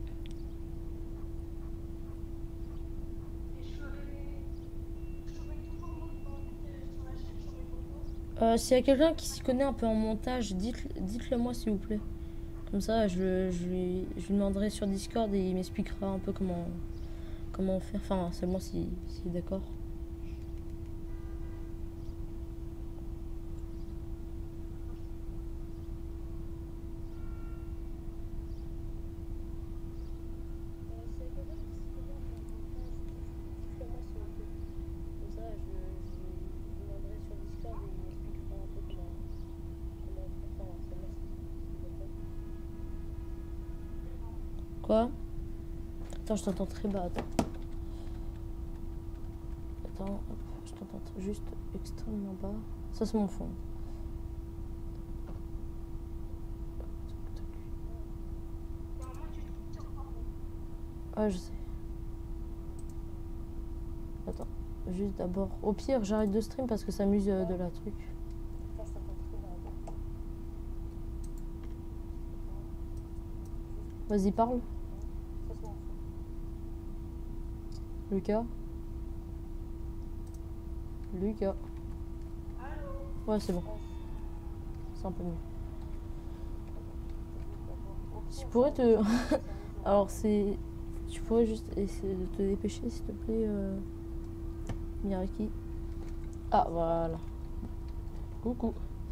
Et je ferai. Je ferai toujours mon temps sur la chaîne sur mes photos. Euh, S'il y a quelqu'un qui s'y connaît un peu en montage, dites- dites-le moi s'il vous plaît. Comme ça, je, je, lui, je lui demanderai sur Discord et il m'expliquera un peu comment, comment faire. Enfin, seulement si, si est d'accord. Quoi? Attends, je t'entends très bas. Attends. Attends, hop, je t'entends juste extrêmement bas. Ça, c'est mon fond. Ouais, je sais. Attends, juste d'abord. Au pire, j'arrête de stream parce que ça amuse euh, de la truc. Vas-y, parle. Lucas. Lucas. Ouais, c'est bon. C'est un peu mieux. Tu pourrais te... Alors, c'est... Tu pourrais juste essayer de te dépêcher, s'il te plaît, euh... Miraki. Ah, voilà. Coucou.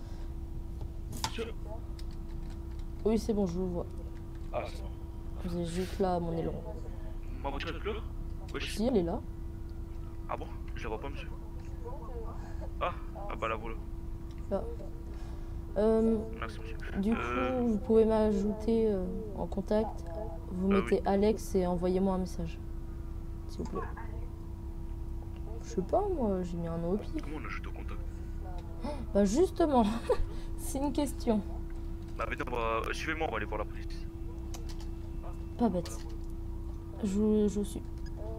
Oui, c'est bon, je vous vois. Ah, c'est bon. Vous êtes juste là, mon élan. Ma voiture est là? Wesh. Si, elle est là. Ah bon? Je la vois pas, monsieur. Ah, ah bah la voilà. Là. Euh, Merci, monsieur. du coup, Euh, vous pouvez m'ajouter euh, en contact. Vous Ah mettez oui. Alex et envoyez-moi un message. S'il vous plaît. Je sais pas, moi, j'ai mis un nom au pire. Comment on ajoute au contact? Bah justement, c'est une question. Bah venez, on va... Suivez-moi, on va aller voir la police. Pas bête. Je, vous- je vous suis.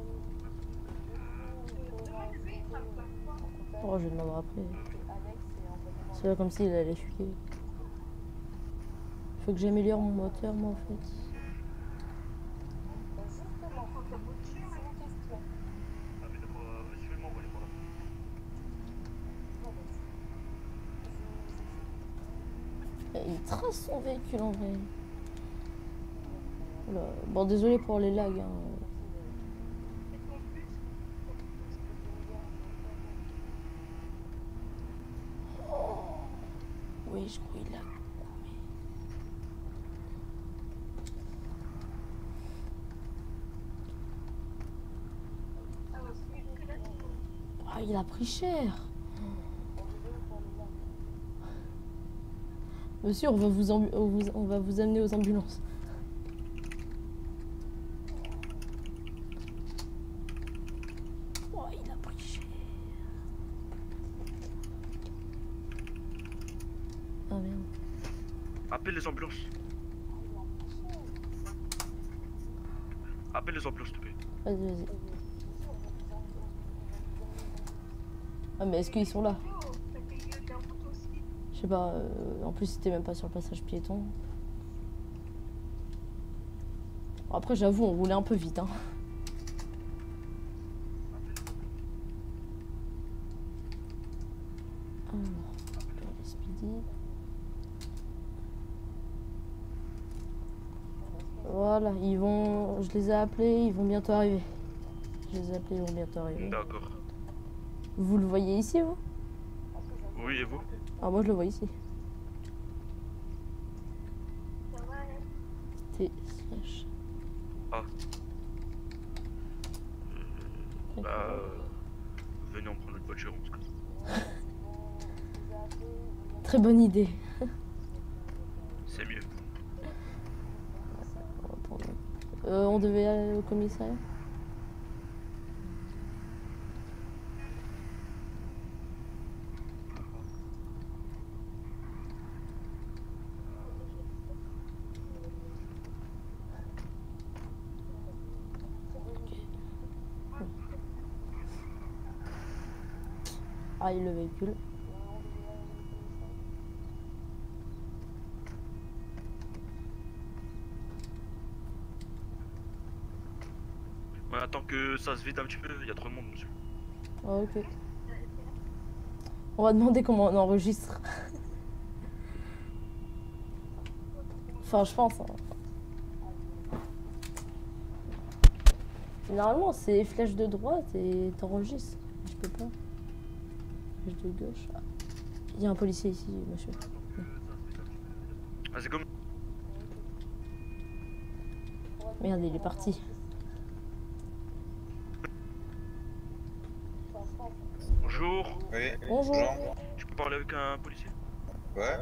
Oh, je vais demander après. C'est comme s'il allait fuiter. Faut que j'améliore mon moteur, moi, en fait. Ah venez, on va... Suivez-moi, on va aller voir la police. Il trace son véhicule en vrai. Oula. Bon, désolé pour les lags. Hein. Oui, je crois qu'il lag. Ah, il a pris cher. Monsieur, on va vous, ambu- on vous- on va vous amener aux ambulances. Oh, il a pris cher. Ah merde. Appelle les ambulances. rappelle les ambulances, s'il te plaît. Vas-y, vas-y. Ah, mais est-ce qu'ils sont là? Je sais pas, euh, en plus c'était même pas sur le passage piéton. Bon, après j'avoue on roulait un peu vite hein. Alors, Speedy. Voilà, ils vont. Je les ai appelés, ils vont bientôt arriver. Je les ai appelés, ils vont bientôt arriver. D'accord. Vous le voyez ici vous? Oui, et vous? Ah moi je le vois ici. T slash. Ah. Euh, bah, euh, venez en prendre notre voiture, on se casse. Très bonne idée. C'est mieux. Euh, on devait aller au commissariat. Ah, il le véhicule. Ouais, attends que ça se vide un petit peu, il y a trop de monde, monsieur. Ah, ok. On va demander comment on enregistre. Enfin, je pense. Hein. Généralement, c'est flèche de droite et t'enregistres. Je peux pas. Flèche de gauche. Ah. Il y a un policier ici, monsieur. Ah, c'est comme. Merde, il est parti. Bonjour. Oui. Bonjour. Tu peux parler avec un policier? Ouais.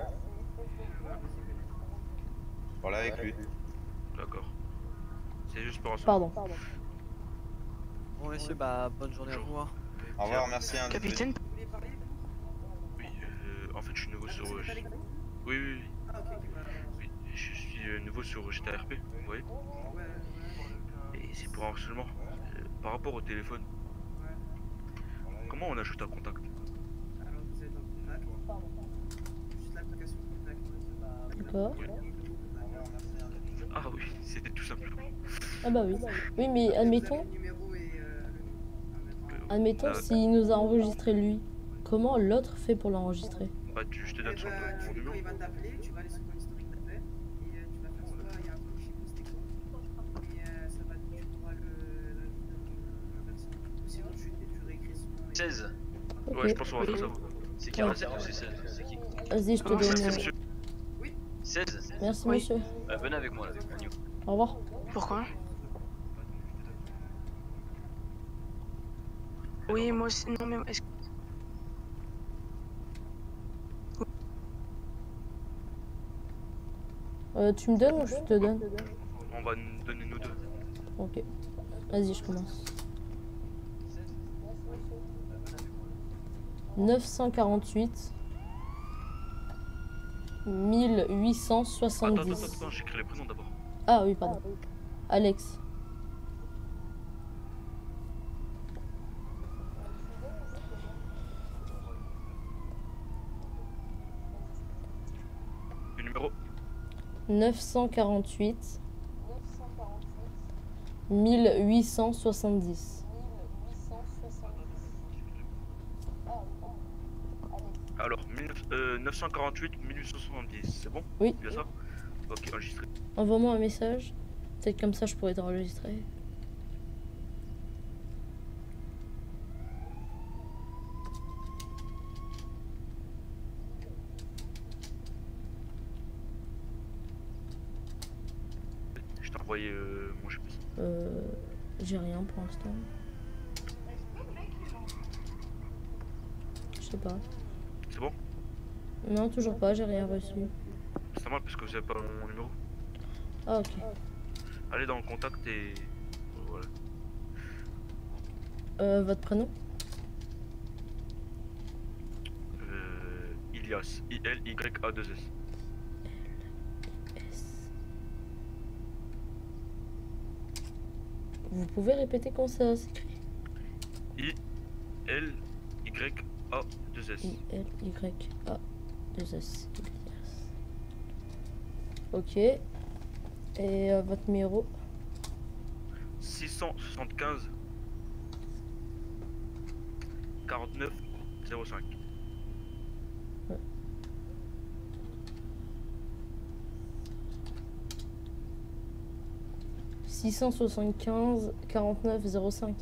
Parler avec lui. D'accord. C'est juste pour un Pardon. Bon messieurs, bah bonne journée à vous. Hein. Au revoir, merci. Hein, Capitaine. Oui, euh, en fait je suis nouveau sur... Oui, oui, oui. Oui, je suis euh, nouveau sur G T A R P, vous voyez. Et c'est pour un harcèlement. Euh, par rapport au téléphone. Comment on ajoute un contact? Alors vous êtes en contact. Juste l'application contact. D'accord. Oui. Ah oui, c'était tout simple. Ah bah oui. Oui, mais admettons... Admettons, s'il nous a enregistré lui, comment l'autre fait pour l'enregistrer? Bah tu, je te donne son Tu numéro. il va t'appeler, tu vas aller sur ton historique d'appel et euh, tu vas faire soit il y a un truc chez vous, c'était quoi et euh, ça va tu trouveras le la la personne. Ou sinon tu, tu réécris son nom. seize. Ok. Ouais, je pense qu'on va faire ça. C'est quarante-sept ou c'est seize? C'est qui? Vas-y, je te Comment ça, c'est donne... monsieur? seize. Merci, Oui. monsieur. Euh, venez avec moi là, avec Agnew. Au revoir. Pourquoi? Oui, moi aussi. Non, mais est-ce que. Euh, tu me donnes ou je te donne? On va nous donner nous deux. Ok. Vas-y, je commence. neuf cent quarante-huit mille huit cent Attends, soixante-dix. attends, attends, j'écris les prénoms d'abord. Ah oui, pardon. Alex. Le numéro? neuf cent quarante-huit mille huit cent soixante-dix. Alors, euh, neuf cent quarante-huit mille huit cent soixante-dix, c'est bon? Oui. Bien ça? Ok, enregistré. Envoie-moi un message. Peut-être comme ça je pourrais t'enregistrer. Je t'ai envoyé euh, mon G P S. Euh, j'ai rien pour l'instant. Je sais pas. C'est bon? Non, toujours pas, j'ai rien reçu. C'est normal parce que vous avez pas mon numéro. Ah, ok. Allez dans le contact et... Voilà. Euh, votre prénom? Euh, Ilias. I L Y A deux S. Vous pouvez répéter comment ça s'écrit? I L Y A deux S. I L Y A deux S. Ok. Et euh, votre numéro? six cent soixante-quinze quarante-neuf zéro cinq. Ouais. six cent soixante-quinze quarante-neuf zéro cinq.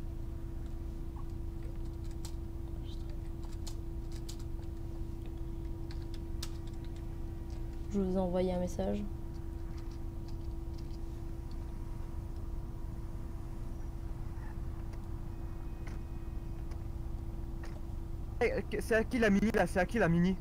Je vous ai envoyé un message. C'est à qui la mini là? C'est à qui la mini?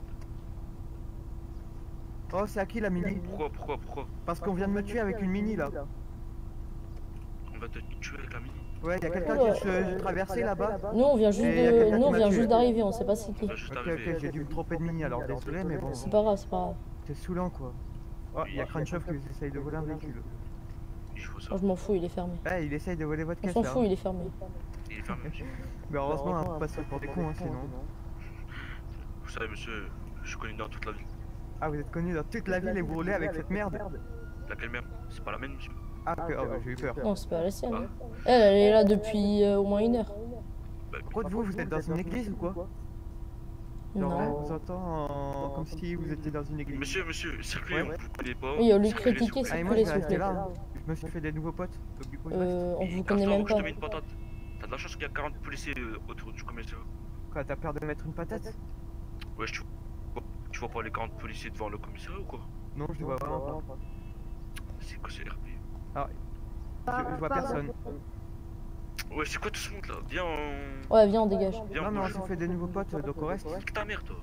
Oh, c'est à qui la mini? Pourquoi, pourquoi, pourquoi? Parce qu'on vient de me tuer avec une mini là. On va te tuer avec la mini? Ouais, y'a quelqu'un Ouais. qui se traversait là-bas. Nous on vient juste Et y a de, quelqu'un nous qui on m'a vient tué. juste d'arriver, on sait pas c'est qui. On va juste Ok, arriver. ok, j'ai dû me tromper de mini alors désolé, mais bon. C'est pas grave, c'est pas grave. C'est saoulant quoi. Oh, y'a Crunchov qui essaye de voler un véhicule. Il faut ça. Moi je m'en fous, il est fermé. Eh, il essaye de voler votre On caisse s'en là. fout, il est fermé. Il est fermé, monsieur. Mais heureusement, on passe pour des cons, hein, sinon. Vous savez, monsieur, je suis connu dans toute la ville. Ah, vous êtes connu dans toute la ville et vous roulez avec cette merde? Laquelle merde? C'est pas la mienne, monsieur. Ah, ok, oh, bah, j'ai eu peur. Non, c'est pas la sienne. hein. Elle, elle est là depuis euh, au moins une heure. Pourquoi de vous, vous êtes dans une église ou quoi? Genre, Non. on vous entend en- comme si vous étiez dans une église. Monsieur, monsieur, circulez, Ouais. vous connaissez pas. Oui, au lieu de Circulez, critiquer, s'il vous plaît. Ah, et moi, circulez, je s'il vais vous rester plaît. là. Je me suis fait des nouveaux potes. Donc, du coup, je reste. Euh, on Et vous Castor, connaît même je te pas. mets une patate. T'as de la chance qu'il y a quarante policiers euh, autour du commissariat. Quoi, t'as peur de mettre une patate? Ouais, tu vois, tu vois pas les quarante policiers devant le commissariat ou quoi? Non, je les vois vraiment pas. C'est quoi c'est R P? Ah, je, je vois personne. Ouais, c'est quoi tout ce monde là? Viens, on... Ouais, viens, on dégage. Viens, Non, on mais on bouge. s'est fait des nouveaux potes, donc on reste. Nique ta mère, toi.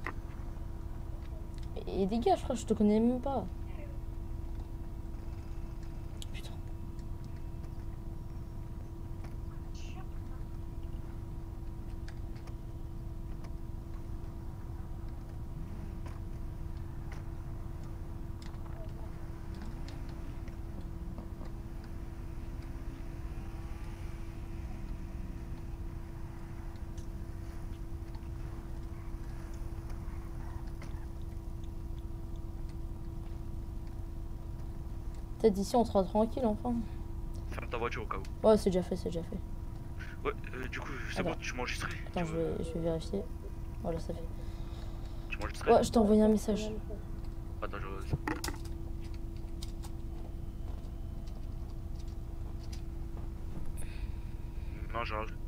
Et dégage, frère, je te connais même pas. Putain. Peut-être d'ici on sera tranquille enfin. Ferme ta voiture au cas où. Ouais, c'est déjà fait, c'est déjà fait. Ouais, euh, du coup, c'est Attends. bon, tu m'as enregistré? Attends, je vais, je vais vérifier. Voilà, ça fait. Tu m'as enregistré? Ouais, je t'ai envoyé un message. Attends, je... Non, j'ai rajouté.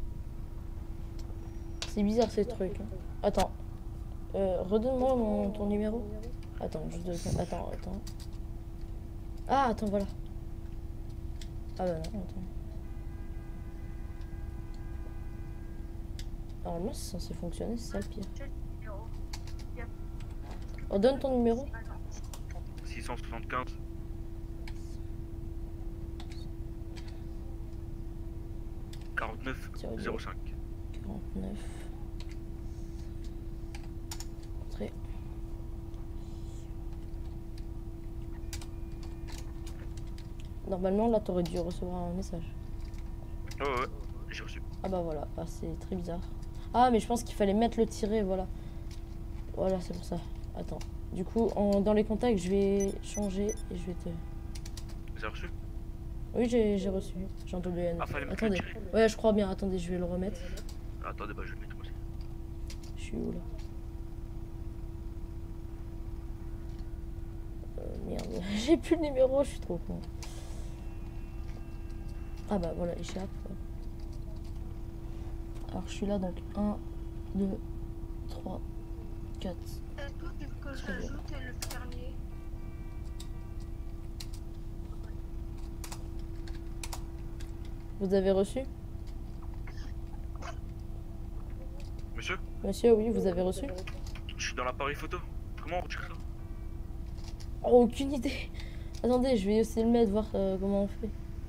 C'est bizarre ces trucs. hein. Attends. Euh, redonne-moi mon, ton numéro. Attends, juste deux secondes. Attends, attends. Ah, attends, voilà. Ah bah non, attends. Normalement, c'est censé fonctionner, c'est ça le pire. Oh, donne ton numéro. six cent soixante-quinze. quarante-neuf zéro cinq. quarante-neuf. Entrée. Normalement, là, t'aurais dû recevoir un message. Ouais, ouais, j'ai reçu. Ah bah voilà, ah, c'est très bizarre. Ah, mais je pense qu'il fallait mettre le tiret, voilà. Voilà, c'est pour ça. Attends. Du coup, en, dans les contacts, je vais changer et je vais te... Vous avez reçu? Oui, j'ai j'ai reçu. J'ai entendu N. Ah, fallait mettre le Attendez. tiret. Ouais, je crois bien. Attendez, je vais le remettre. Attendez, bah je vais le mettre moi aussi. Je suis où là? Euh, merde, j'ai plus le numéro, je suis trop con. Ah bah voilà, échappe. Alors je suis là donc un, deux, trois, quatre. Est-ce que tu veux que j'ajoute le fermier? Vous avez reçu? Monsieur? Monsieur, oui, vous avez reçu? Je suis dans l'appareil photo. Comment on retire ça? Oh, aucune idée. Attendez, je vais essayer de le mettre, voir euh, comment on fait.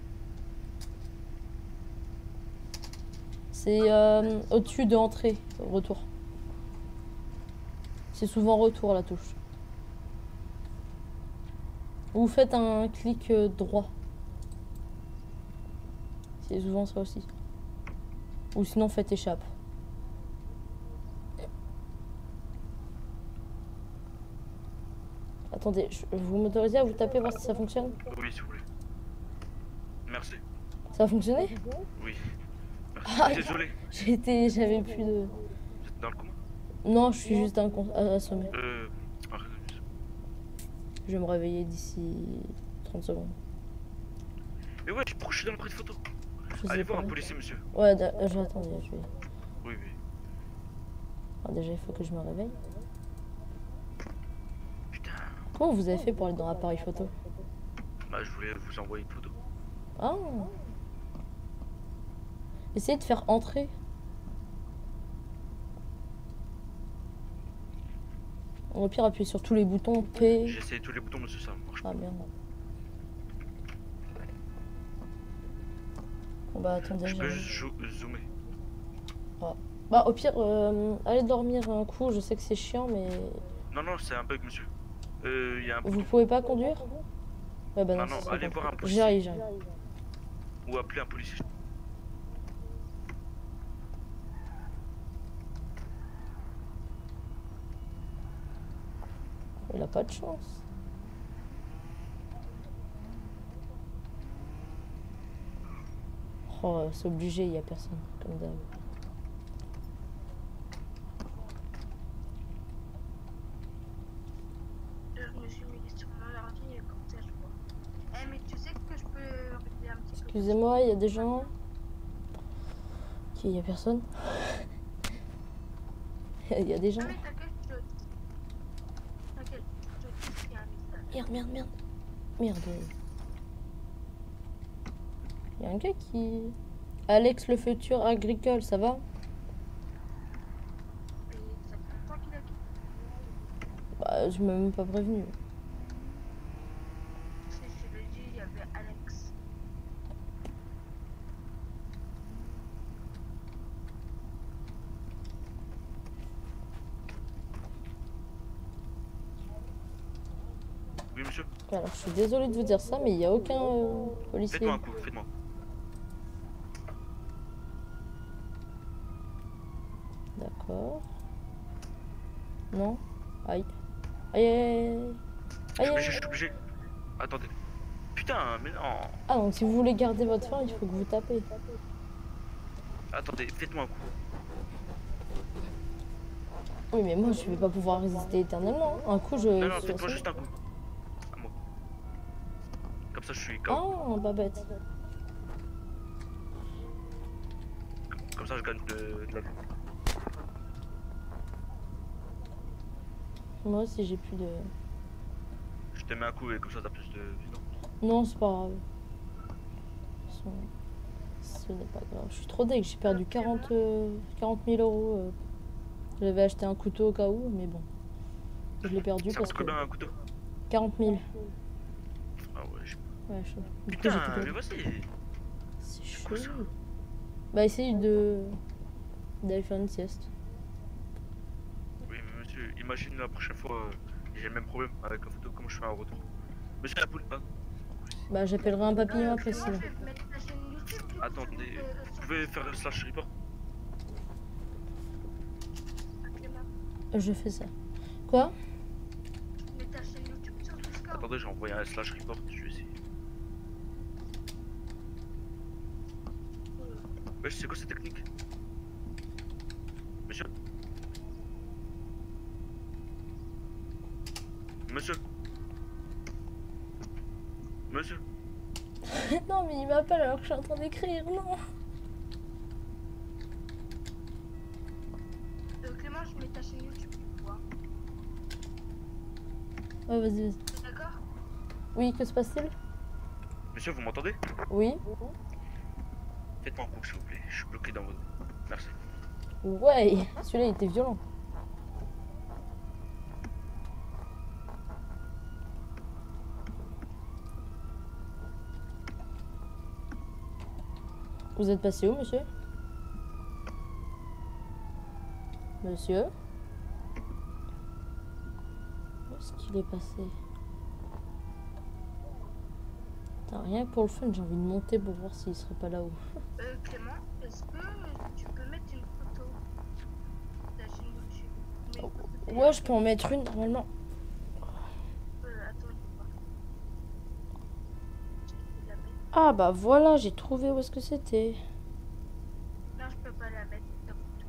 C'est euh, au-dessus de entrée, retour. C'est souvent retour la touche. Vous faites un clic euh, droit. C'est souvent ça aussi. Ou sinon faites échappe. Attendez, je, vous m'autorisez à vous taper voir si ça fonctionne? Oui, s'il vous plaît. Merci. Ça a fonctionné? Oui. Merci. Ah, Désolé. J'étais, j'avais plus de... Vous êtes dans le coma? Non, je suis juste incon- assommé. Euh... arrête. Je vais me réveiller d'ici trente secondes. Mais ouais, pourquoi je suis dans le prix de photo? Je Allez sais voir pas. un policier, monsieur. Ouais, da- je vais attendre, je vais... Oui, oui. Ah, déjà, il faut que je me réveille. Putain. Comment vous avez fait pour aller dans l'appareil photo? Bah, je voulais vous envoyer une photo. Ah. Essayez de faire entrer. Au pire, appuyez sur tous les boutons P. J'ai essayé tous les boutons, monsieur, ça marche pas. Ah merde. Bon bah attendez. Je peux j'ai- juste zo- zoomer. Ah. Bah au pire, euh, allez dormir un coup. Je sais que c'est chiant, mais Non, non, c'est un bug, monsieur. Euh, il y a un vous bouton. pouvez pas conduire? Ouais bah non. Ah non, c'est allez pas voir un compris. policier. J'arrive, j'arrive. Ou appeler un policier. Il a pas de chance. Oh, c'est obligé, il y a personne, comme d'hab. Je me suis mis sur mon ordi et comme ça je vois. Eh mais tu sais que je peux regarder un petit peu. Excusez-moi, il y a des gens. Ok, il y a personne. Il y a des gens. Ah mais t'inquiète, je... T'inquiète, je dis qu'il y a un message. Merde, merde, merde. Merde. Il y a un gars qui... Alex le futur agricole, ça va? Et ça fait longtemps qu'il a quitté. Bah, je m'ai même pas prévenu. Si je l'ai dit, il y avait Alex. Oui, monsieur. Alors, je suis désolée de vous dire ça, mais il n'y a aucun euh, policier. Faites-moi un coup, faites-moi. D'accord. Non. Aïe. Aïe, aïe, aïe. Je Aïe, suis obligé, aïe. je suis obligé. Attendez. Putain, mais non. Ah, donc si vous voulez garder votre faim, il faut que vous tapez. Attendez, faites-moi un coup. Oui, mais moi, je vais pas pouvoir résister éternellement. Un coup, je... Non, non, je- faites-moi juste un coup. À moi. Comme ça, je suis K O. Ah, pas bête. Comme ça, je gagne de, de la vie. Moi aussi, j'ai plus de... Je te mets un coup et comme ça, t'as plus de vie, non? Non, c'est pas grave. De toute façon, ce n'est pas grave. Je suis trop deg, j'ai perdu quarante mille euros. euh. J'avais acheté un couteau au cas où, mais bon. Je l'ai perdu Ça parce coûte que... combien un couteau? quarante mille. Ah ouais, je... Ouais, chaud. Du coup, Putain, j'ai tout perdu. mais vas-y. C'est chaud. quoi, ça? Bah, essaye de... d'aller faire une sieste. Oui, mais monsieur, imagine la prochaine fois, euh, j'ai le même problème avec la photo, comment je fais un retour? Monsieur la poule, hein? Bah, j'appellerai un papillon après, Clément, sinon. je vais te mettre ta chaîne YouTube. tu- Attendez, euh, vous sur- pouvez faire un slash report? Ah, Clément, Je fais ça. Quoi? mets ta chaîne YouTube sur Discord. Attendez, j'ai envoyé un slash report, je vais essayer. Wesh, c'est quoi cette technique? Monsieur? Monsieur? Monsieur? Non, mais il m'appelle alors que je suis en train d'écrire, non. Euh, Clément, je mets ta chaîne YouTube, tu vois. Ouais, vas-y, vas-y. T'es d'accord? Oui, que se passe-t-il? Monsieur, vous m'entendez? Oui. Faites-moi un coup, s'il vous plaît, je suis bloqué dans votre... Merci. Ouais, celui-là, il était violent. Vous êtes passé où, monsieur? Monsieur? Où est-ce qu'il est passé? Putain, rien que pour le fun, j'ai envie de monter pour voir s'il serait pas là-haut. Euh, Clément, est-ce que tu peux mettre une photo de la chaîne YouTube? Mais une photo de- Ouais, je peux en mettre une normalement. Euh, attends, je vais voir. Je vais la mettre. Ah bah voilà, j'ai trouvé où est-ce que c'était. Non, je peux pas la mettre, ta photo.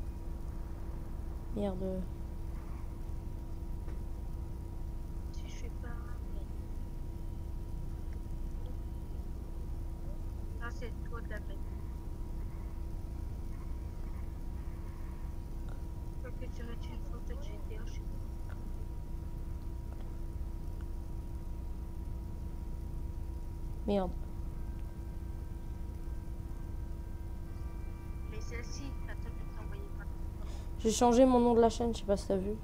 Merde. Si je fais pas. Non, c'est toi de la mettre. Faut que tu mettes une photo de G T A, je sais pas. Merde. Mais celle-ci, attends, je vais t'envoyer pas. J'ai changé mon nom de la chaîne, je sais pas si t'as vu.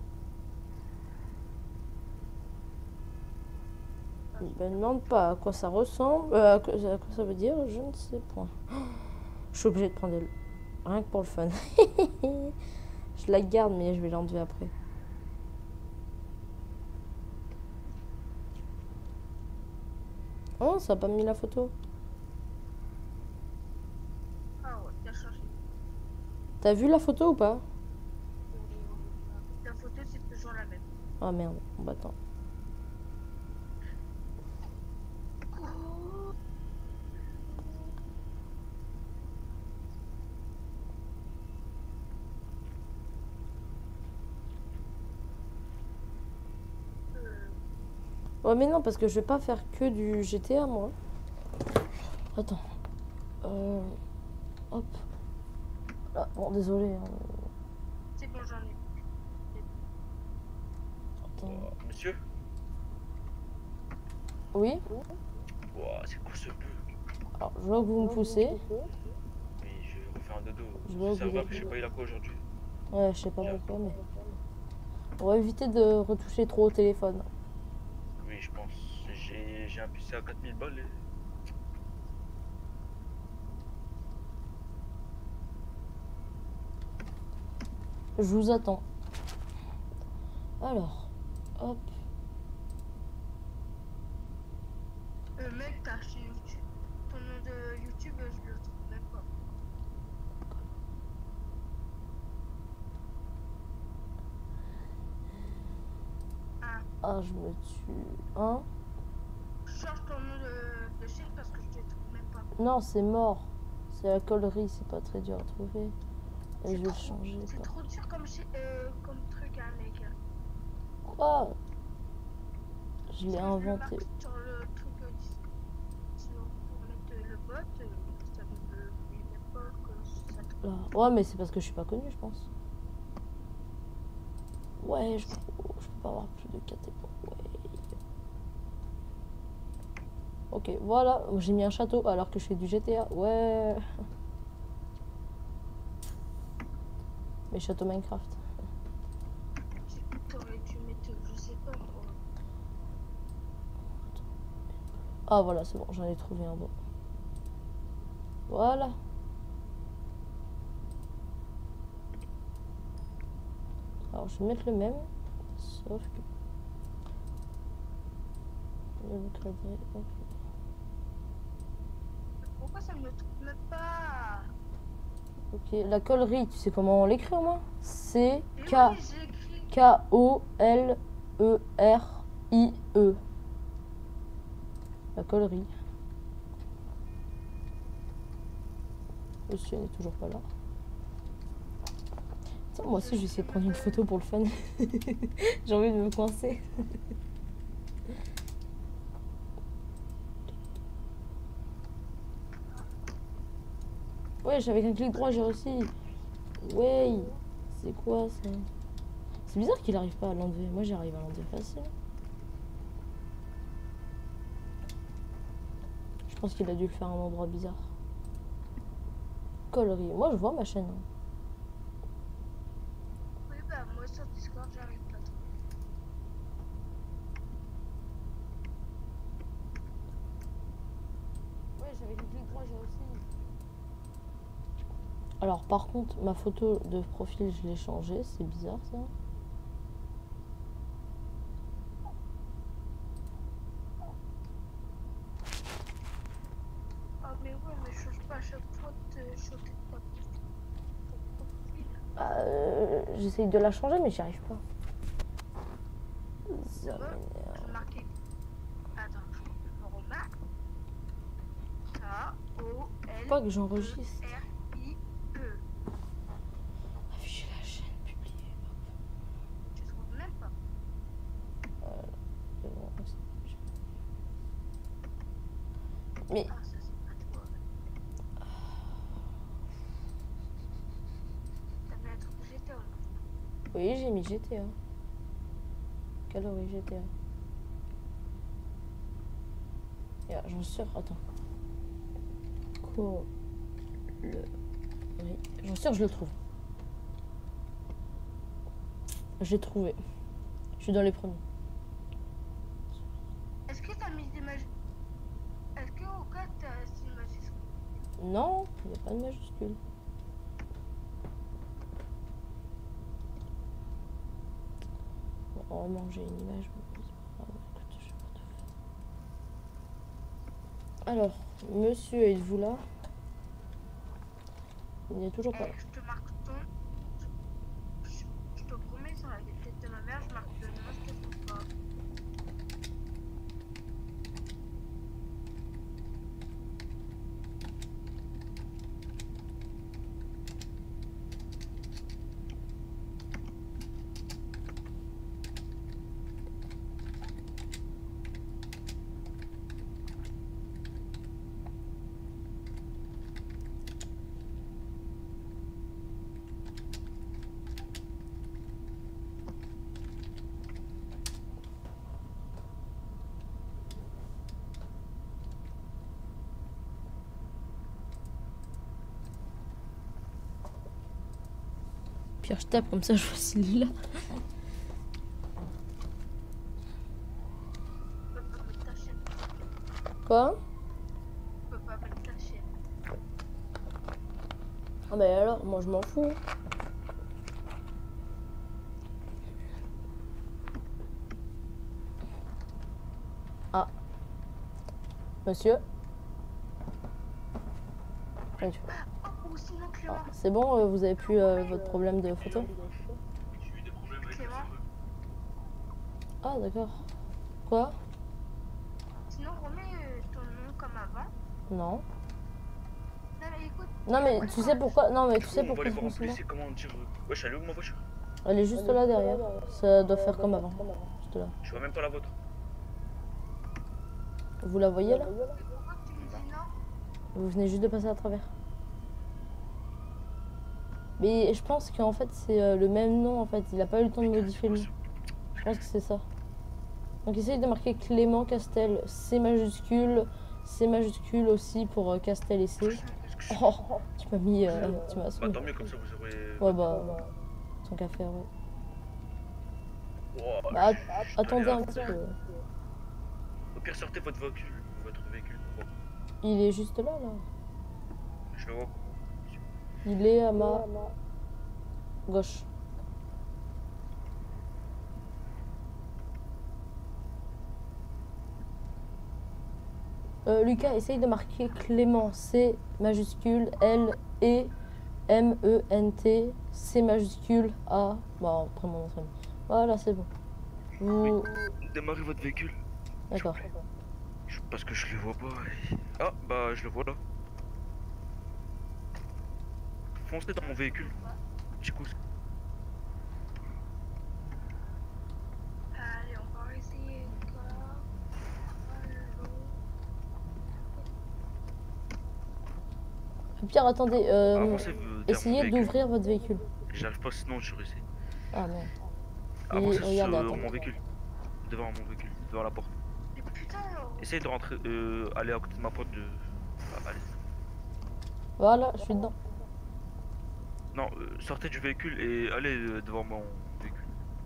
Ben, demande pas à quoi ça ressemble, euh, à, quoi, à quoi ça veut dire, je ne sais point. Je suis obligée de prendre le... rien que pour le fun. Je la garde, mais je vais l'enlever après. Oh, ça a pas mis la photo. Ah ouais, t'as changé. T'as vu la photo ou pas? La photo, c'est toujours la même. Ah merde, bon bah attends. Ouais mais non, parce que je vais pas faire que du G T A moi. Attends. Euh... Hop. Ah, bon désolé. Hein. C'est bon, j'en ai. Attends. Monsieur? Oui? Ouah, c'est quoi ce bug? Alors je vois que vous me poussez. Oui, je vais refaire un dodo. Je vois que Ça vous va êtes- que je sais pas il a quoi aujourd'hui. Ouais, je sais pas pourquoi mais... On va éviter de retoucher trop au téléphone. Oui, je pense. J'ai j'ai un P C à quatre mille balles et... Je vous attends. Alors, hop. Euh, mec, t'as acheté YouTube. Ton nom de YouTube, je le trouve même pas. Ah, Ah, je me tue. Hein? change ton nom de, de chaîne parce que je te trouve même pas. Non, c'est mort. C'est la collerie, c'est pas très dur à trouver. Et je vais le changer. C'est Quoi. trop dur comme, chi- euh, comme truc, hein, mec. Quoi? Je l'ai Si je le inventé. marque sur le truc euh, dis- sur- pour mettre euh, le bot, euh, ça ne me dit même pas que ça te... Là. Ouais, mais c'est parce que je suis pas connue, je pense. Ouais, je, oh, je peux pas avoir plus de quatre époques. Ouais. Ok, voilà. J'ai mis un château alors que je fais du G T A. Ouais. Mais château Minecraft. T'aurais dû mettre, je sais pas quoi. Ah voilà, c'est bon, j'en ai trouvé un bon. Voilà. Alors je vais mettre le même, sauf que... Le cadré, ok. Pourquoi ça me trouve même pas? Ok, la collerie, tu sais comment on l'écrit au moins? C K Oui, j'ai écrit. K O L E R I E. La collerie. Monsieur n'est toujours pas là. Tiens, moi aussi je vais essayer de prendre une photo pour le fun. J'ai envie de me coincer. Ouais, avec un clic droit j'ai réussi. Ouais, c'est quoi ça? C'est bizarre qu'il arrive pas à l'enlever. Moi j'arrive à l'enlever facile. Je pense qu'il a dû le faire à un endroit bizarre. Collerie. Moi je vois ma chaîne. Oui, bah moi sur Discord, j'arrive pas trop. Ouais, j'avais un clic droit j'ai réussi. Alors par contre, ma photo de profil, je l'ai changée. C'est bizarre ça. mais change pas à chaque fois de choquer de ta profil. Bah, euh, j'essaye de la changer, mais j'y arrive pas. C'est bon, je vais marquer. Attends, je remarque. K O L. Pas que j'enregistre. R I E. Afficher la chaîne, publier. Tu trouves même pas. Euh, mais. Ah, ça c'est pas toi. T'as mis un truc G T A là. Oui, j'ai mis G T A. Calorie G T A. Yeah, j'en suis sûre. Attends. Co. Le. Oui. J'en suis sûre, je le trouve. J'ai trouvé. Je suis dans les premiers. Est-ce que t'as mis des majuscules? Est-ce que au cas t'as une majuscule? Non, il n'y a pas de majuscule. Bon, heureusement, j'ai une image. Mais c'est pas grave, écoute, je sais pas tout faire. Alors, monsieur, êtes-vous là? Il n'est toujours pas là. Eh, je te marque ton. Je, je te promets, sur la tête de ma mère, je marque le nom, je te trouve pas. Pierre, je tape comme ça, je vois s'il est là. Quoi? Je peux pas mettre ta chaîne. Ah bah alors, moi je m'en fous. Ah. Monsieur? Ah, tu- Oh, sinon Clément. Ah, c'est bon, euh, vous avez plus euh, votre problème de photo? Clément. Ah d'accord. Quoi? Sinon remets euh, ton nom comme avant. Non. Non mais écoute. Non mais tu sais pourquoi? Non mais tu sais On va pourquoi aller je voir en pense là? plus, comment dire. euh, Wesh, elle est où ma voiture? Elle est juste là derrière. Ça doit faire comme avant. Juste là. Je vois même pas la vôtre. Vous la voyez là? Pourquoi tu me dis non? Vous venez juste de passer à travers. Mais je pense qu'en fait c'est euh, le même nom en fait. Il a pas eu le temps de modifier le nom. Je pense que c'est ça. Donc essaye de marquer Clément Castel. C majuscule. C majuscule aussi pour euh, Castel et C. Oh, tu m'as mis... Euh, tu m'as Bah assommé. tant mieux, comme ça vous aurez. Ouais bah... Tant qu'à faire, ouais. Wow, Bah, je- je suis attendez allé à un fond. petit peu. Au pire, sortez votre véhicule. Votre véhicule. Bon, Il est juste là, là. je le vois. Il est à ma gauche. Euh, Lucas, essaye de marquer Clément. C majuscule L E M E N T C majuscule A. Bon, après mon nom de famille. Voilà, c'est bon. Vous... Démarrez votre véhicule. D'accord. Je- Parce que je le vois pas. et- Ah, bah je le vois là. Foncez dans mon véhicule. Petit coup. Allez, on va essayer encore. Pierre, attendez. Euh, Avancez, euh, derrière mon essayez véhicule. d'ouvrir votre véhicule. J'arrive pas, sinon je réussis. Ah non. Avancez Et regarde, sur attends. mon véhicule. Devant mon véhicule, devant la porte. Mais putain, Essayez de rentrer, euh, aller à côté de ma porte de. Ah, allez. Voilà, je suis dedans. Non, euh, sortez du véhicule et allez euh, devant mon véhicule.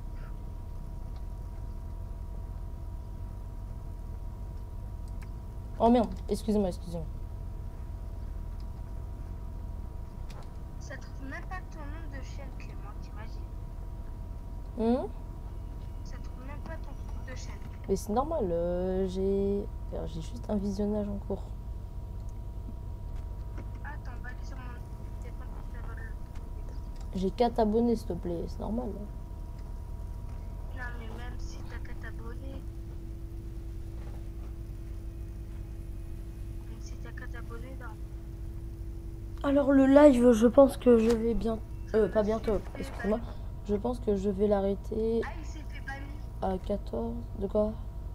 Oh merde, excusez-moi, excusez-moi. ça trouve même pas ton nom de chaîne, Clément, t'imagines? Hum Ça trouve même pas ton nom de chaîne. Mais c'est normal, euh, j'ai alors, j'ai juste un visionnage en cours. J'ai quatre abonnés, s'il te plaît, c'est normal. Hein. Non, mais même si t'as qu'à t'abonner. Même si t'as qu'à t'abonner, non. Alors le live, je pense que je vais bien... Euh, pas bientôt, excuse-moi. Je pense que je vais l'arrêter Ah, il s'est fait bannir. à quatorze... De quoi?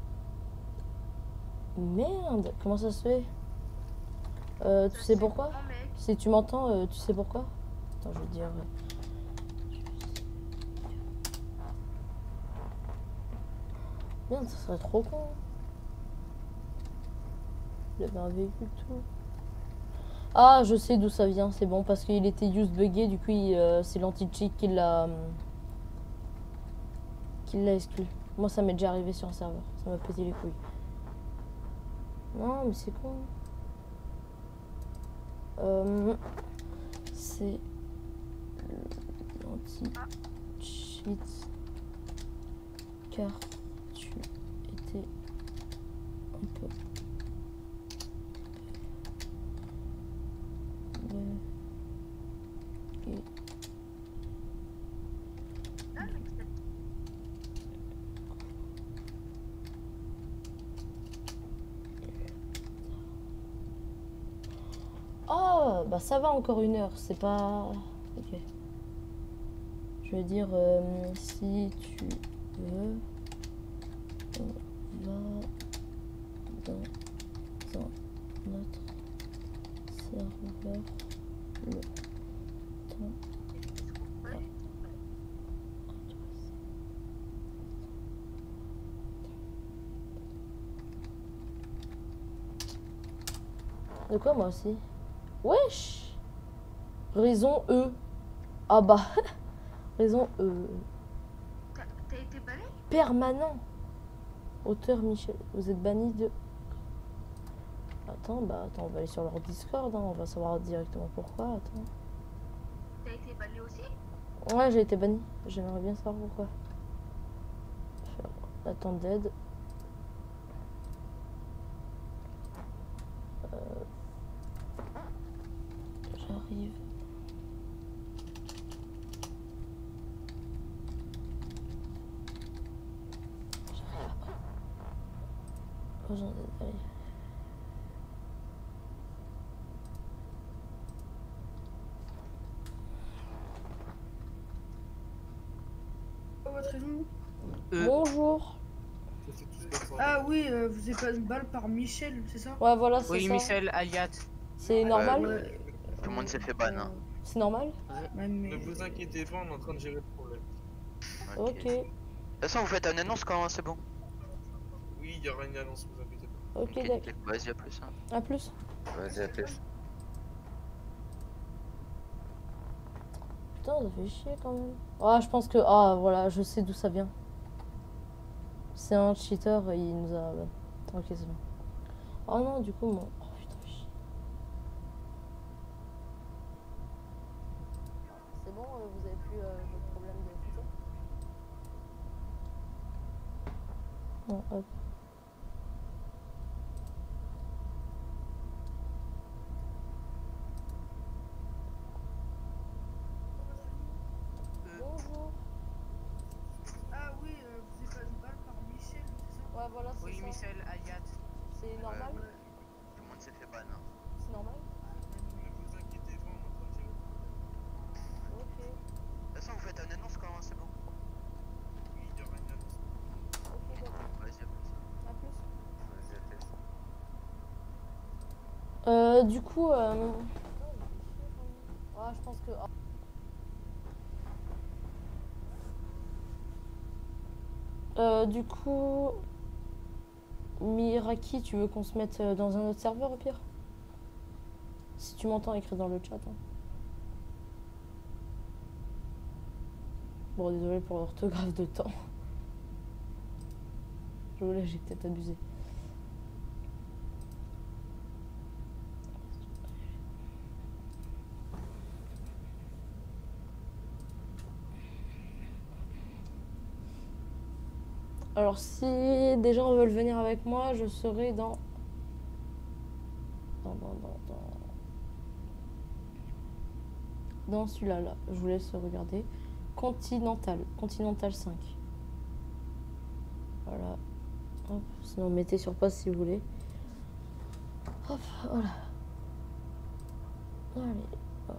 Merde, comment ça se fait? Euh, tu sais pourquoi? Si tu m'entends, euh, tu sais pourquoi? Attends, je veux dire... Merde, ça serait trop con. Il avait un véhicule tout. Ah, je sais d'où ça vient, c'est bon, parce qu'il était use buggé, du coup, euh, c'est l'anti-cheat qui l'a... qui l'a exclu. Moi, ça m'est déjà arrivé sur un serveur, ça m'a pété les couilles. Non, mais c'est con. Euh, c'est l'anti-cheat car tu étais un peu bugué. Oh, bah ça va encore une heure, c'est pas... Ok. Je veux dire, euh, si tu veux, on va dans un autre serveur le temps. De quoi moi aussi? Wesh! Raison E. Ah bah. Raison E. T'as été banni? Permanent. Auteur Michel. Vous êtes banni de... Attends, bah attends, on va aller sur leur Discord, hein, on va savoir directement pourquoi, attends. T'as été banni aussi? Ouais, j'ai été banni. J'aimerais bien savoir pourquoi. Faire attendre d'aide. Euh... J'arrive. J'arrive après. Besoin d'aide, allez. Votre raison? Euh... Bonjour. Ah oui, euh, vous avez pas une balle par Michel, c'est ça? Ouais, voilà, c'est oui, ça. Michel, Aliat. C'est normal? Ouais, tout le monde s'est fait ban. Hein. C'est normal? Ouais, mais... Ne vous inquiétez pas, on est en train de gérer le problème. Ok. De toute façon, vous faites une annonce quand c'est bon? Oui, il y aura une annonce, vous inquiétez pas. Ok, okay, d'accord. Vas-y, à plus. Hein. À plus. Vas-y, à plus. Putain, ça fait chier quand même. Ah, je pense que... Ah, voilà, je sais d'où ça vient. C'est un cheater, il nous a... Ok, c'est bon. Oh non, du coup, mon... Oh putain, chier. C'est bon, euh, vous avez plus euh, votre problème de photo? Non, hop. Bonjour. Ah oui, euh, vous avez pas une balle par Michel, c'est ça? Ouais, voilà, c'est oui, ça. Michel, Aliat. C'est normal? Ouais, tout le monde s'est fait ban. Hein. C'est normal? Ne vous inquiétez pas, on est en train de gérer le problème. Ok. De toute façon, vous faites une annonce quand c'est bon? Oui, il y aura une annonce. Ok, d'accord. Vas-y, à plus. À plus. Vas-y, à plus. Euh, du coup, euh... ah, je pense que... ah. Euh, du coup... Miraki, tu veux qu'on se mette dans un autre serveur au pire? Si tu m'entends, écris dans le chat. Hein. Bon, désolé pour l'orthographe de temps. Je voulais, j'ai peut-être abusé. Alors si des gens veulent venir avec moi, je serai dans... Dans, dans, dans, dans... dans celui-là, là. Je vous laisse regarder. Continental. Continental cinq. Voilà. Hop. Sinon, mettez sur pause si vous voulez. Hop, voilà. Allez. Hop.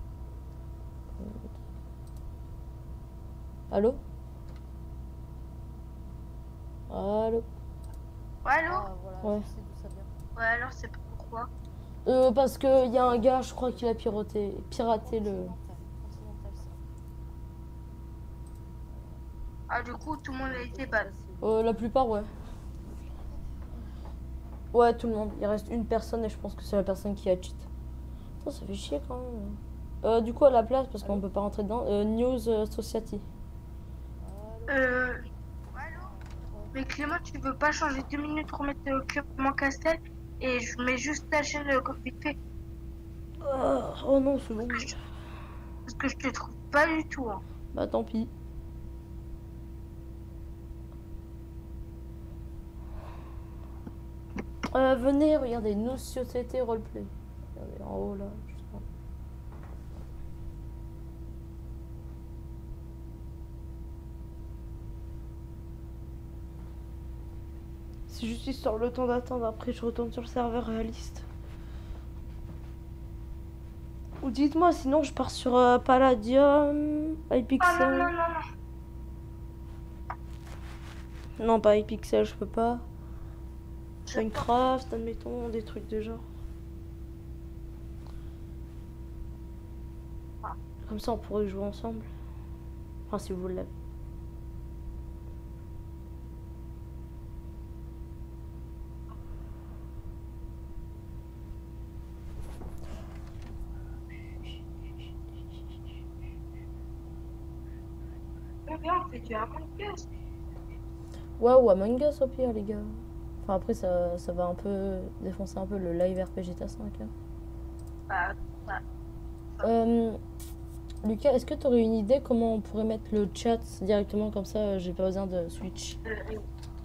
Allô? Allô? Ouais, allô? Ah, voilà, Ouais. je sais d'où ça vient. Ouais, alors c'est pourquoi? Euh, parce qu'il y a un gars, je crois, qui a piraté, piraté le... Ah, du coup, tout le monde a été ban. Euh, la plupart, ouais. Ouais, tout le monde. Il reste une personne et je pense que c'est la personne qui a cheat. Oh, ça fait chier quand même. Euh, du coup, à la place, parce qu'on peut pas rentrer dedans, euh, News euh, Society. Euh... Mais Clément, tu veux pas changer deux minutes, remettre euh, Clément Castel et je mets juste ta chaîne euh, vite fait. Oh, oh non, c'est bon. Parce que je te trouve pas du tout. Hein. Bah tant pis. Euh, venez, regardez, News Society Roleplay. Regardez, en haut là, justement. C'est juste histoire le temps d'attendre, après je retourne sur le serveur réaliste. Ou dites-moi, sinon je pars sur euh, Palladium, iPixel. Ah non, non, non, non. Non, pas iPixel, je peux pas. Minecraft, admettons, des trucs de genre. Comme ça, on pourrait jouer ensemble. Enfin, si vous voulez. Regarde, on fait du Among Us. Ouais, ou Among Us au pire, les gars. Enfin, après, ça, ça va un peu défoncer un peu le live R P G T A cinq. Hein. Bah, bah. Euh, Lucas, est-ce que tu aurais une idée comment on pourrait mettre le chat directement comme ça, euh, j'ai pas besoin de switch. Euh, euh,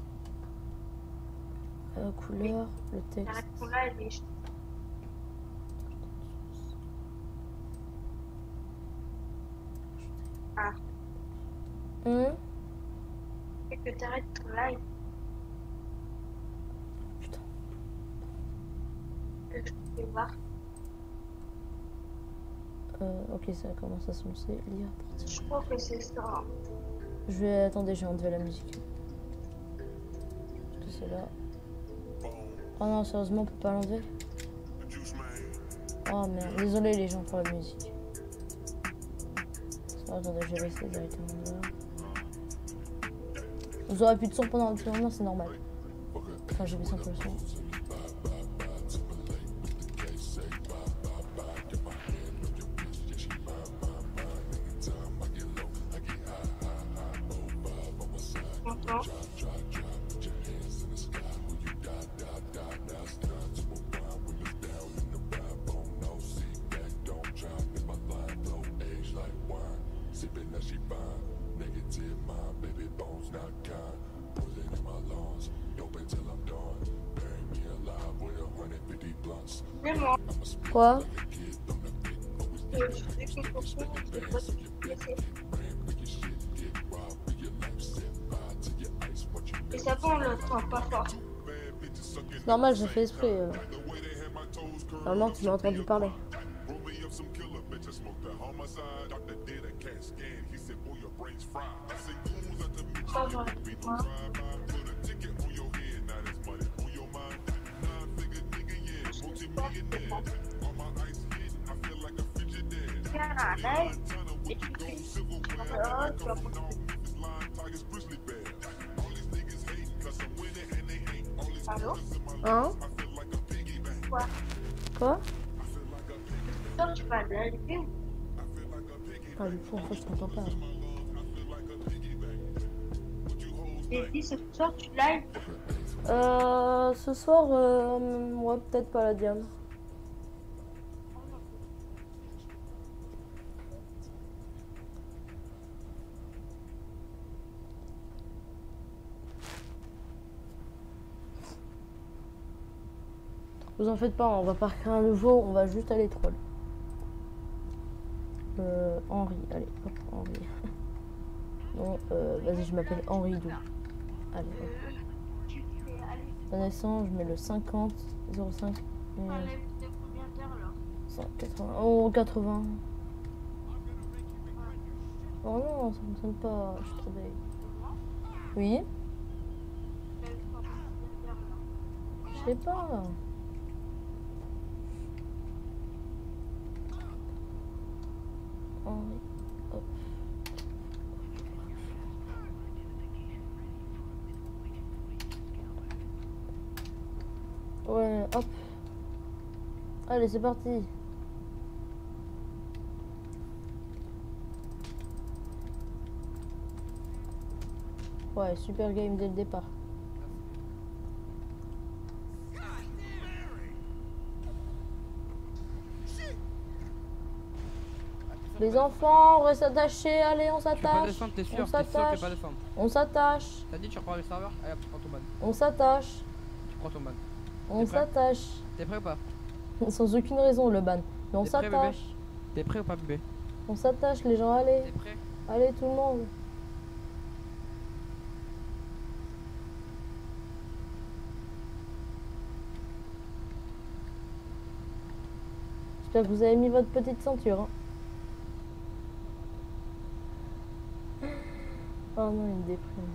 Euh, couleur, le texte. la réponse là, elle est. Ah. Hum Et que t'arrêtes ton live. Putain. Euh, je peux voir. Euh, ok, ça commence à se lancer. Lire, partir. Je crois que c'est ça. Je vais. Attendez, j'ai enlevé la musique. Parce que c'est là. Oh non, sérieusement, on peut pas l'enlever. Oh merde, désolé les gens pour la musique. Oh, attendez, je vais laisser directement là. Vous aurez plus de son pendant un petit moment, c'est normal. Enfin, j'ai baissé un peu le son. Quoi? Et ça va, on l'entend pas fort. C'est normal, j'ai fait esprit. Euh... Normalement, tu m'as entendu parler. Ça va. Et tu fais. Ah, tu vas Allô? Hein? Quoi? Quoi? Toi, tu vas aller ou? Ah, du coup, en fait, je t'entends pas. Et dis, ce soir, tu live? Euh, ce soir, euh, ouais, peut-être pas la Diane. Vous en faites pas, on va pas créer un nouveau, on va juste aller troll. Euh, Henri, allez, hop, Henri. Non, euh, vas-y, je m'appelle Henri Doux. Allez, hop. Naissance, je mets le cinquante, zéro cinq. On est de combien d'heures là? cent quatre-vingts. Oh, quatre-vingts. Oh non, ça fonctionne pas, je suis trop bête. Oui? Je sais pas. Henri, hop. Ouais, hop. Allez, c'est parti. Ouais, super game dès le départ. Les enfants, on reste attachés, allez, on s'attache. Tu peux pas descendre, t'es sûr? On T'es sûr que tu s'attache. peux pas descendre? On s'attache. T'as dit tu repars le serveur? Allez hop, tu prends ton ban. On s'attache. Tu prends ton ban. On s'attache. T'es prêt ou pas? Sans aucune raison le ban. Mais on T'es prêt, bébé? s'attache. T'es prêt ou pas, bébé? On s'attache les gens, allez. T'es prêt? Allez tout le monde. J'espère que vous avez mis votre petite ceinture. Hein. Oh non, il me déprime.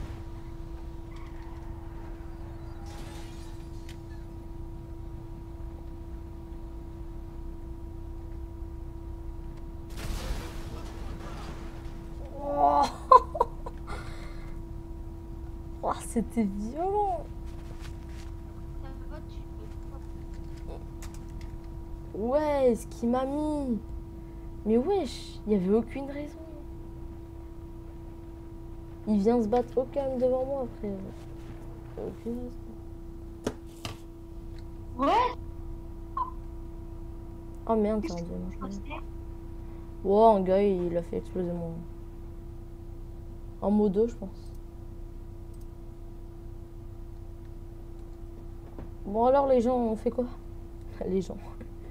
Oh, oh c'était violent. Ouais, ce qui m'a mis. Mais wesh, il n'y avait aucune raison. Il vient se battre au calme devant moi, frère. Aucune raison. Ouais. Oh merde, ça en dit. Wow, un gars, il a fait exploser mon... En modo, je pense. Bon alors, les gens, on fait quoi? Les gens.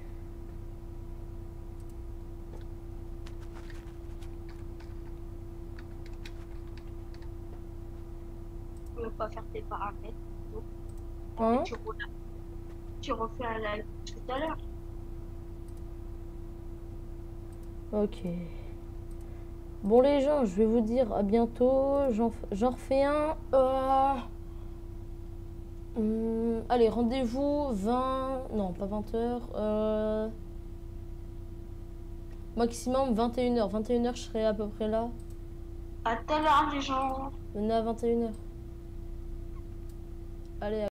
Tu veux pas faire tes paramètres? Hein? Tu, re... tu refais un live tout à l'heure. Ok. Bon les gens, je vais vous dire à bientôt. J'en refais un. Euh... Hum, allez, rendez-vous vingt... Non, pas vingt heures. Euh... Maximum vingt et une heures. vingt et une heures, je serai à peu près là. À tout à l'heure les gens. Venez à vingt et une heures. Allez, à